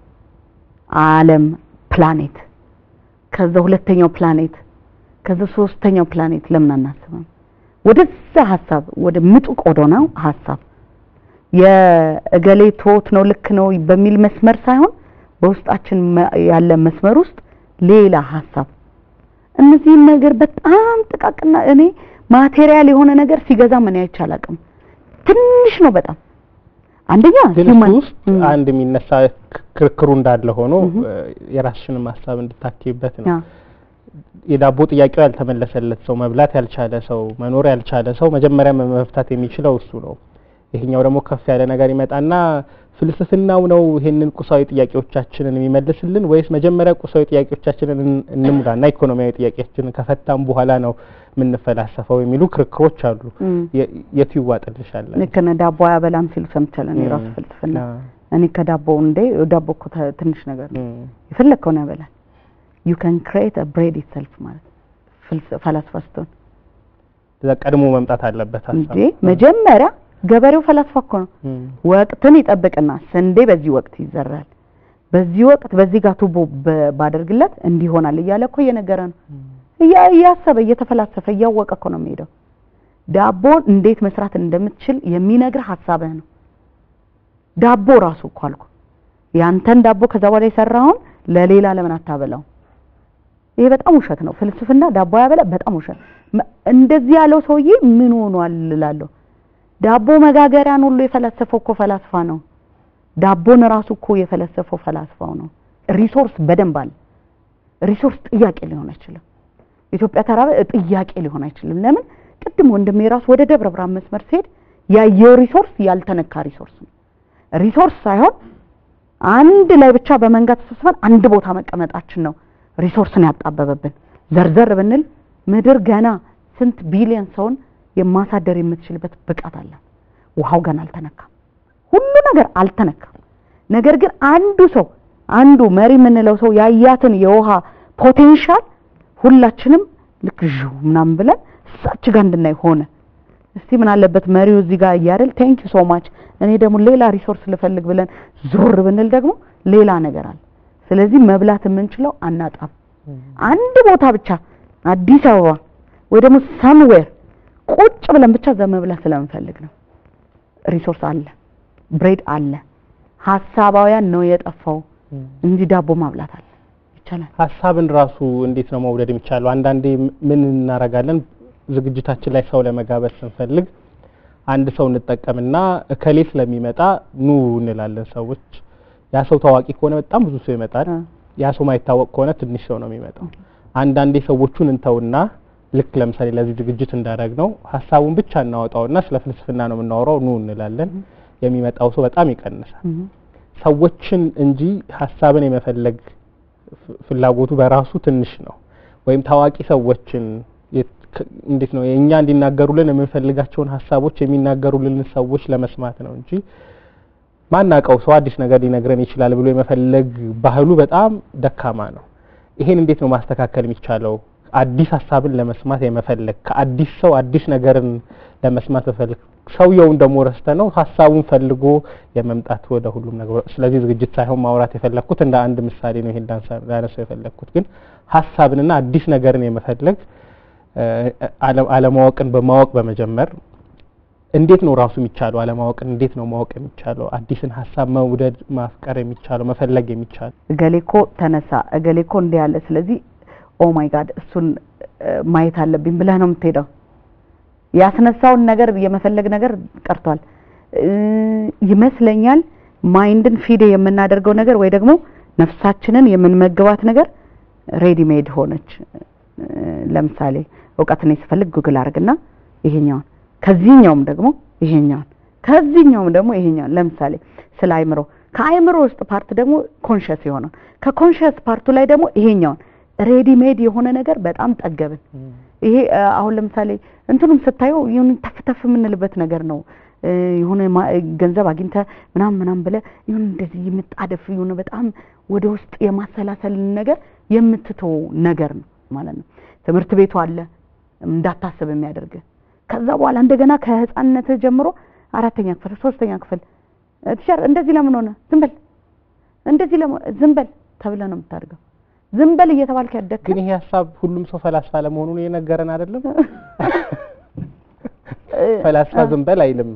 ዓለም ፕላኔት ከዛ ሁለተኛው ፕላኔት ከዛ ሶስተኛው ፕላኔት ለምን አናስብም ወደዛ ሐሳብ ወደ ምጡቅ ወደሆነው ሐሳብ የእገሌ ቶት ነው ልክ ነው በሚል መስመር ሳይሆን በውስጣችን ያለ መስመር ውስጥ ሌላ ሐሳብ እነዚህ ነገር በጣም ጥቃቅና እኔ ማቴሪያል የሆነ ነገር ሲገዛ ምን ያይቻላቅም ትንሽ ነው በጣም አንደኛ ሂውማን አንድ የሚነሳ ክርክሩ እንዳለ ሆኖ የራስሽን ሐሳብ እንድታኪበት ነው የዳቦ ጥያቄው ያልተመለሰለት ሰው መብላት ያልቻለ ሰው መኖር ያልቻለ ሰው መጀመሪያ መፍታት የሚችለው እሱ ነው ይሄኛው ደግሞ ከፍ ያለ ነገር ይመጣና ፍልስፍናው ነው ይሄንን ቁሳዊ ጥያቄዎቻችንን የሚመልስልን ወይስ መጀመሪያ ቁሳዊ ጥያቄዎቻችንን እንሙላና ኢኮኖሚያዊ ጥያቄዎቻችንን ከፈታም በኋላ ነው ምን ፈላሰፋው የሚሉ ክርክሮች አሉ የቱ ይዋጥልሻል ለከነ ዳቦ ያበላም ሲሉ ሰምተለን የራስ ፍልስፍና እኔ ከዳቦ እንደ ዳቦ እኮ ትንሽ ነገር ነው ይፈልከው ነው ያበላል you can create a bread itself ማለት ፈላስፋስቶን ለቀድሞ መምጣት አለበት እንዴ መጀመሪያ ገበሬው ፈላስፋ እኮ ነው ወቅትን ይጠብቅና ስንዴ በዚህ ወቅት ይዘራል በዚህ ወቅት በዚህ ጋር ቱቦ ባደርግለት እንዲሆናል እያለ እኮ እየነገረ ነው ያሰበ እየተፈላሰፈ ያወቀ እኮ ነው የሚሄደው ዳቦ እንዴት መስራት እንደምትችል የሚነግር ሐሳብህ ነው ዳቦ ራሱ እኮ አልኩ ያንተን ዳቦ ከዛ በኋላ ይሰራውን ለሌላ ለምን አታበላው ይሄ በጣም ውሸት ነው ፍልስፍና ዳቦ ያበላ በጣም ውሸት እንደዚህ ያለው ሰውዬ ምን ሆኗል እላለሁ ዳቦ መጋገሪያን ሁሉ የፈለሰፈው እኮ ፈላስፋ ነው ዳቦን ራሱ እኮ የፈለሰፈው ፈላስፋው ነው ሪሶርስ በደንብ አለ ሪሶርስ ጥያቄ ሊሆን አይችልም ኢትዮጵያ ተራበ ጥያቄ ሊሆን አይችልም ለምን ቅድም ወንድሜ ራሱ ወደ ደብረ ብርሃን መስመር ሲሄድ ያየው ሪሶርስ ያልተነካ ሪሶርስ ነው ሪሶርስ ሳይሆን አንድ ላይ ብቻ በመንጋት ተሰፋን አንድ ቦታ መቀመጣችን ነው ሪሶርስን ያጣበበብን ዘርዘር ብንል ምድር ገና ስንት ቢሊየን ሰውን የማሳደር የምትችልበት ብቃት አለ ውሃው ገና አልተነካም ሁሉ ነገር አልተነካም ነገር ግን አንዱ መሪ የምንለው ሰው ያያትን የውሃ ፖቴንሻል ሁላችንም ልክ ጁ ምናምን ብለን ሳች ጋር እንድናይ ሆነ እስቲ ምን አለበት መሪው እዚህ ጋር ያረል ቴንክ ዩ ሶ ማች እኔ ደግሞ ሌላ ሪሶርስ ልፈልግ ብለን ዞር ብንል ደግሞ ሌላ ነገር አለ ስለዚህ መብላት የምንችለው አናጣም አንድ ቦታ ብቻ አዲስ አበባ ወይ ደግሞ somewhere ቁጭ ብለን ብቻ ዘመብላት ስለምንፈልግ ነው ሪሶርስ አለ ብሬድ አለ ሐሳባውያን ነው የጠፋው እንጂ ዳቦ ማብላት አለ ይቻላል ሐሳብን ራሱ እንዴት ነው መውደድ የሚቻለው አንዳንዴ ምን እናረጋለን ዝግጅታችን ላይ ሰው ለመጋበዝ ስንፈልግ አንድ ሰው እንጠቀምና እከሌ ስለሚመጣ ኑ እንላለን ሰዎች ያ ሰው ታዋቂ ከሆነ በጣም ብዙ ሰው ይመጣል ያ ሰው ማይታወቅ ከሆነ ትንሽ ሰው ነው የሚመጣው አንዳንዴ ሰዎቹን እንተውና ልክ ለምሳሌ ለዚህ ዝግጅት እንዳደረግነው ሐሳቡን ብቻ እናወጣውና ስለ ፍልስፍና ነው የምናወራው ኑ እንላለን የሚመጣው ሰው በጣም ይቀንሳል ሰዎችን እንጂ ሐሳብን የመፈለግ ፍላጎቱ በራሱ ትንሽ ነው ወይም ታዋቂ ሰዎችን እንዴት ነው የኛ እንዲናገሩልን የምንፈልጋቸውን ሐሳቦች የሚናገሩልን ሰዎች ለመስማት ነው እንጂ ማናቀው ሰው አዲስ ነገር ሊነግረን ይችላል ብሎ የመፈለግ ባህሉ በጣም ደካማ ነው ይሄን እንዴት ነው ማስተካከል የሚቻለው አዲስ ሐሳብን ለመስማት የመፈለግ ከአዲስ ሰው አዲስ ነገርን ለመስማት በፈልግ ሰውየውን ደሞ ረስተነው ሐሳቡን ፈልጎ የመምጣት ወደ ሁሉም ነገር ስለዚህ ዝግጅት ሳይሆን ማውራት የፈለኩት እንደ አንድ ምሳሌ ነው ይሄን ዳንሳው የፈለኩት ግን ሐሳብንና አዲስ ነገርን የመፈለግ ዓለማወቅን በማወቅ በመጀመር እንዴት ነው ራሱ የሚቻለው ዓለማወቅን እንዴት ነው ማወቅ የሚቻለው አዲስን ሐሳብ መውደድ ማፍቀር የሚቻለው መፈለግ የሚቻለው እገሌኮ ተነሳ እገሌኮ እንዲያለ ስለዚህ ኦ ማይ ጋድ እሱን ማየት አለብኝ ብለህ ነው የምትሄደው። ያስነሳውን ነገር የመፈለግ ነገር ቀርቷል ይመስለኛል። ማይንድን ፊድ የምናደርገው ነገር ወይ ደግሞ ነፍሳችንን የምንመግባት ነገር ሬዲ ሜድ ሆነች። ለምሳሌ እውቀትን ሲፈልግ ጉግል አርግና ይሄኛው ከዚህኛውም ደግሞ ይሄኛው ከዚህኛውም ደግሞ ይሄኛው ለምሳሌ ስለ አይምሮ ከአይምሮ ውስጥ ፓርት ደግሞ ኮንሺየስ የሆነው ከኮንሺየስ ፓርቱ ላይ ደግሞ ይሄኛው ሬዲ ሜድ የሆነ ነገር በጣም ጠገብን። ይሄ አሁን ለምሳሌ እንትኑም ስታየው ይሁን ተፍተፍ የምንልበት ነገር ነው። ይሁን ገንዘብ አግኝተ ምናምን ብለ ይሁን እንደዚህ የምጣደፍ ይሁን በጣም ወደ ውስጥ የማሰላሰል ነገር የምትተው ነገር ነው ማለት ነው። ትምህርት ቤቱ አለ እንዳታስብ የሚያደርግ ከዛ በኋላ እንደገና ከህፃንነት ጀምሮ 4ኛ ክፍል 3ኛ ክፍል ትሻር እንደዚህ ለምን ሆነ እንደዚህ ለምን ዝም በል ተብለ ነው የምታደርገው። ዝም በል እየተባልክ ያደክ ግን ይሄ ሐሳብ ሁሉም ሰው ፈላስፋ ለመሆኑን የነገረን አይደለም። ፈላስፋ ዝም በል አይልም።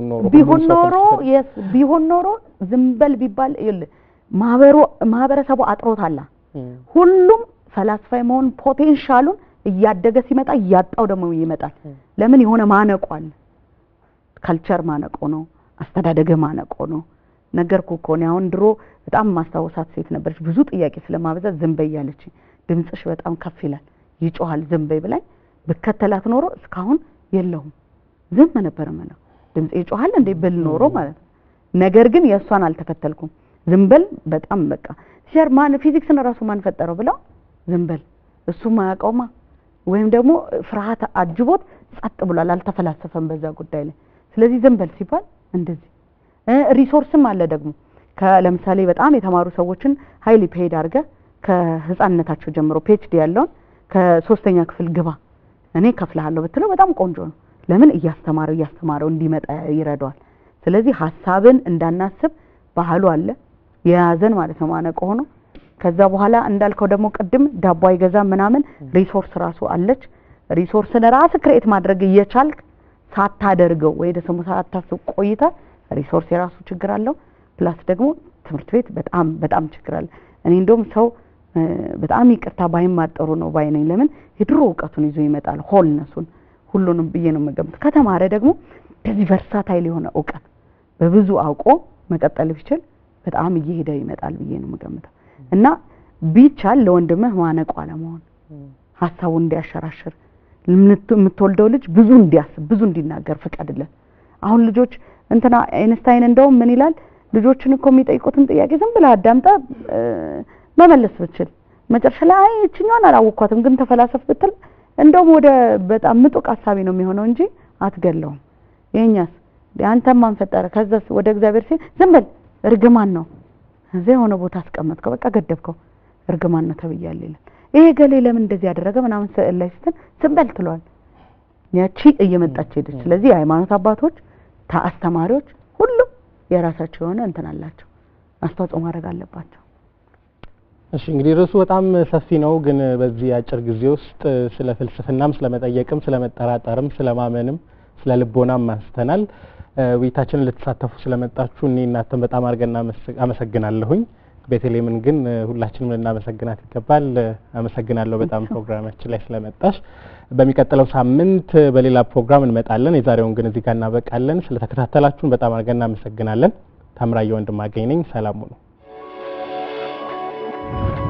ቢሆን ኖሮ ዝም በል ቢባል ማህበረሰቡ አጥሮታል። ሁሉም ፈላስፋ የመሆን ፖቴንሻሉን እያደገ ሲመጣ ያጣው ደግሞ ይመጣል። ለምን የሆነ ማነቆ አለ። ካልቸር ማነቆ ነው፣ አስተዳደገ ማነቆ ነው። ነገርኩ እኮ ነው። አሁን ድሮ በጣም ማስተዋወሳት ሴት ነበርች። ብዙ ጥያቄ ስለማበዛ ዝም በይ ያለች። ድምጽሽ በጣም ከፍ ይላል ይጮሃል ዝም በይ ብላኝ በከተላት ኖሮ እስካሁን የለውም ዝም ነበር ማለት ድምጽ ይጮሃል እንደ ብል ኖሮ ማለት ነገር ግን የሷን አልተከተልኩም። ዝም በል በጣም በቃ ሸርማን ፊዚክስን ራሱ ማን ፈጠረው ብለው ዝም በል እሱ ማያውቀውማ ወይም ደግሞ ፍርሃት አጅቦት ጸጥ ብሏል አልተፈላሰፈም በዛ ጉዳይ ላይ። ስለዚህ ዝም በል ሲባል እንደዚህ ሪሶርስም አለ ደግሞ ለምሳሌ በጣም የተማሩ ሰዎችን ሃይሊ ፔድ አርገ ከህፃንነታቸው ጀምሮ ፒኤችዲ ያለው ከ3ኛ ክፍል ግባ እኔ ከፍላለሁ ብትለው በጣም ቆንጆ ነው። ለምን እያስተማረው እንዲመጣ ይረዳዋል። ስለዚህ ሐሳብን እንዳናስብ ባህሉ አለ የያዘን ማለት ነው ማነቆ ሆኖ ከዛ በኋላ እንዳልከው ደግሞ ቅድም ዳቦ አይገዛ ምናምን ሪሶርስ ራሱ አለች። ሪሶርስን ራስ ክሬት ማድረግ እየቻልክ ሳታደርገው ወይ ደግሞ ሳታስብ ቆይታ ሪሶርስ የራሱ ችግር አለው። ፕላስ ደግሞ ትምህርት ቤት በጣም ችግር አለ። እኔ እንደውም ሰው በጣም ይቅርታ ባይማጠሩ ነው ባይነኝ። ለምን የድሮ ዕውቀቱን ይዞ ይመጣል ሆልነሱን ሁሉንም ብዬ ነው መገምት። ከተማረ ደግሞ እንደዚህ ቨርሳታይል የሆነ ዕውቀት በብዙ አውቆ መቀጠል ቢችል በጣም እየሄደ ይመጣል ብዬ ነው መገምተው። እና ቢቻል ለወንድምህ ማነቆ አለመሆን ሐሳቡን እንዲያሸራሽር የምትወልደው ልጅ ብዙ እንዲያስብ ብዙ እንዲናገር ፍቀድለት። አሁን ልጆች እንትና አይንስታይን እንደውም ምን ይላል ልጆችን እኮ የሚጠይቁትን ጥያቄ ዝም ብለህ አዳምጣ መመለስ ብትችል መጨረሻ ላይ እቺኛውን አላወቅኳትም ግን ተፈላሰፍ ብትል እንደውም ወደ በጣም ምጡቅ ሐሳቢ ነው የሚሆነው እንጂ አትገለውም። የኛስ ያንተም ማን ፈጠረ ከዛስ ወደ እግዚአብሔር ሲል ዝም በል እርግማን ነው እዚህ ሆነ ቦታ አስቀመጥከው በቃ ገደብከው እርግማን ነው ተብያለህ ይላል። ይሄ ገሌ ለምን እንደዚህ ያደረገ ምናምን ላይ ስትል ዝም በል ትሏል። ያቺ እየመጣች ሄደች። ስለዚህ ሃይማኖት አባቶች አስተማሪዎች ሁሉም የራሳቸው የሆነ እንትን አላቸው አስተዋጽኦ ማድረግ አለባቸው። እሺ እንግዲህ ርዕሱ በጣም ሰፊ ነው ግን በዚህ አጭር ጊዜ ውስጥ ስለ ፍልስፍናም ስለመጠየቅም ስለመጠራጠርም ስለማመንም ስለ ልቦናም አንስተናል። ውይይታችንን ልትሳተፉ ስለመጣችሁ እኔ እናንተን በጣም አርገና አመሰግናለሁኝ። ቤተልሔምን ግን ሁላችንም ልናመሰግናት ይገባል። አመሰግናለሁ በጣም ፕሮግራማችን ላይ ስለመጣሽ። በሚቀጥለው ሳምንት በሌላ ፕሮግራም እንመጣለን። የዛሬውን ግን እዚህ ጋር እናበቃለን። ስለተከታተላችሁን በጣም አርገና አመሰግናለን። ታምራየ ወንድማገኝ ነኝ። ሰላም ሁኑ።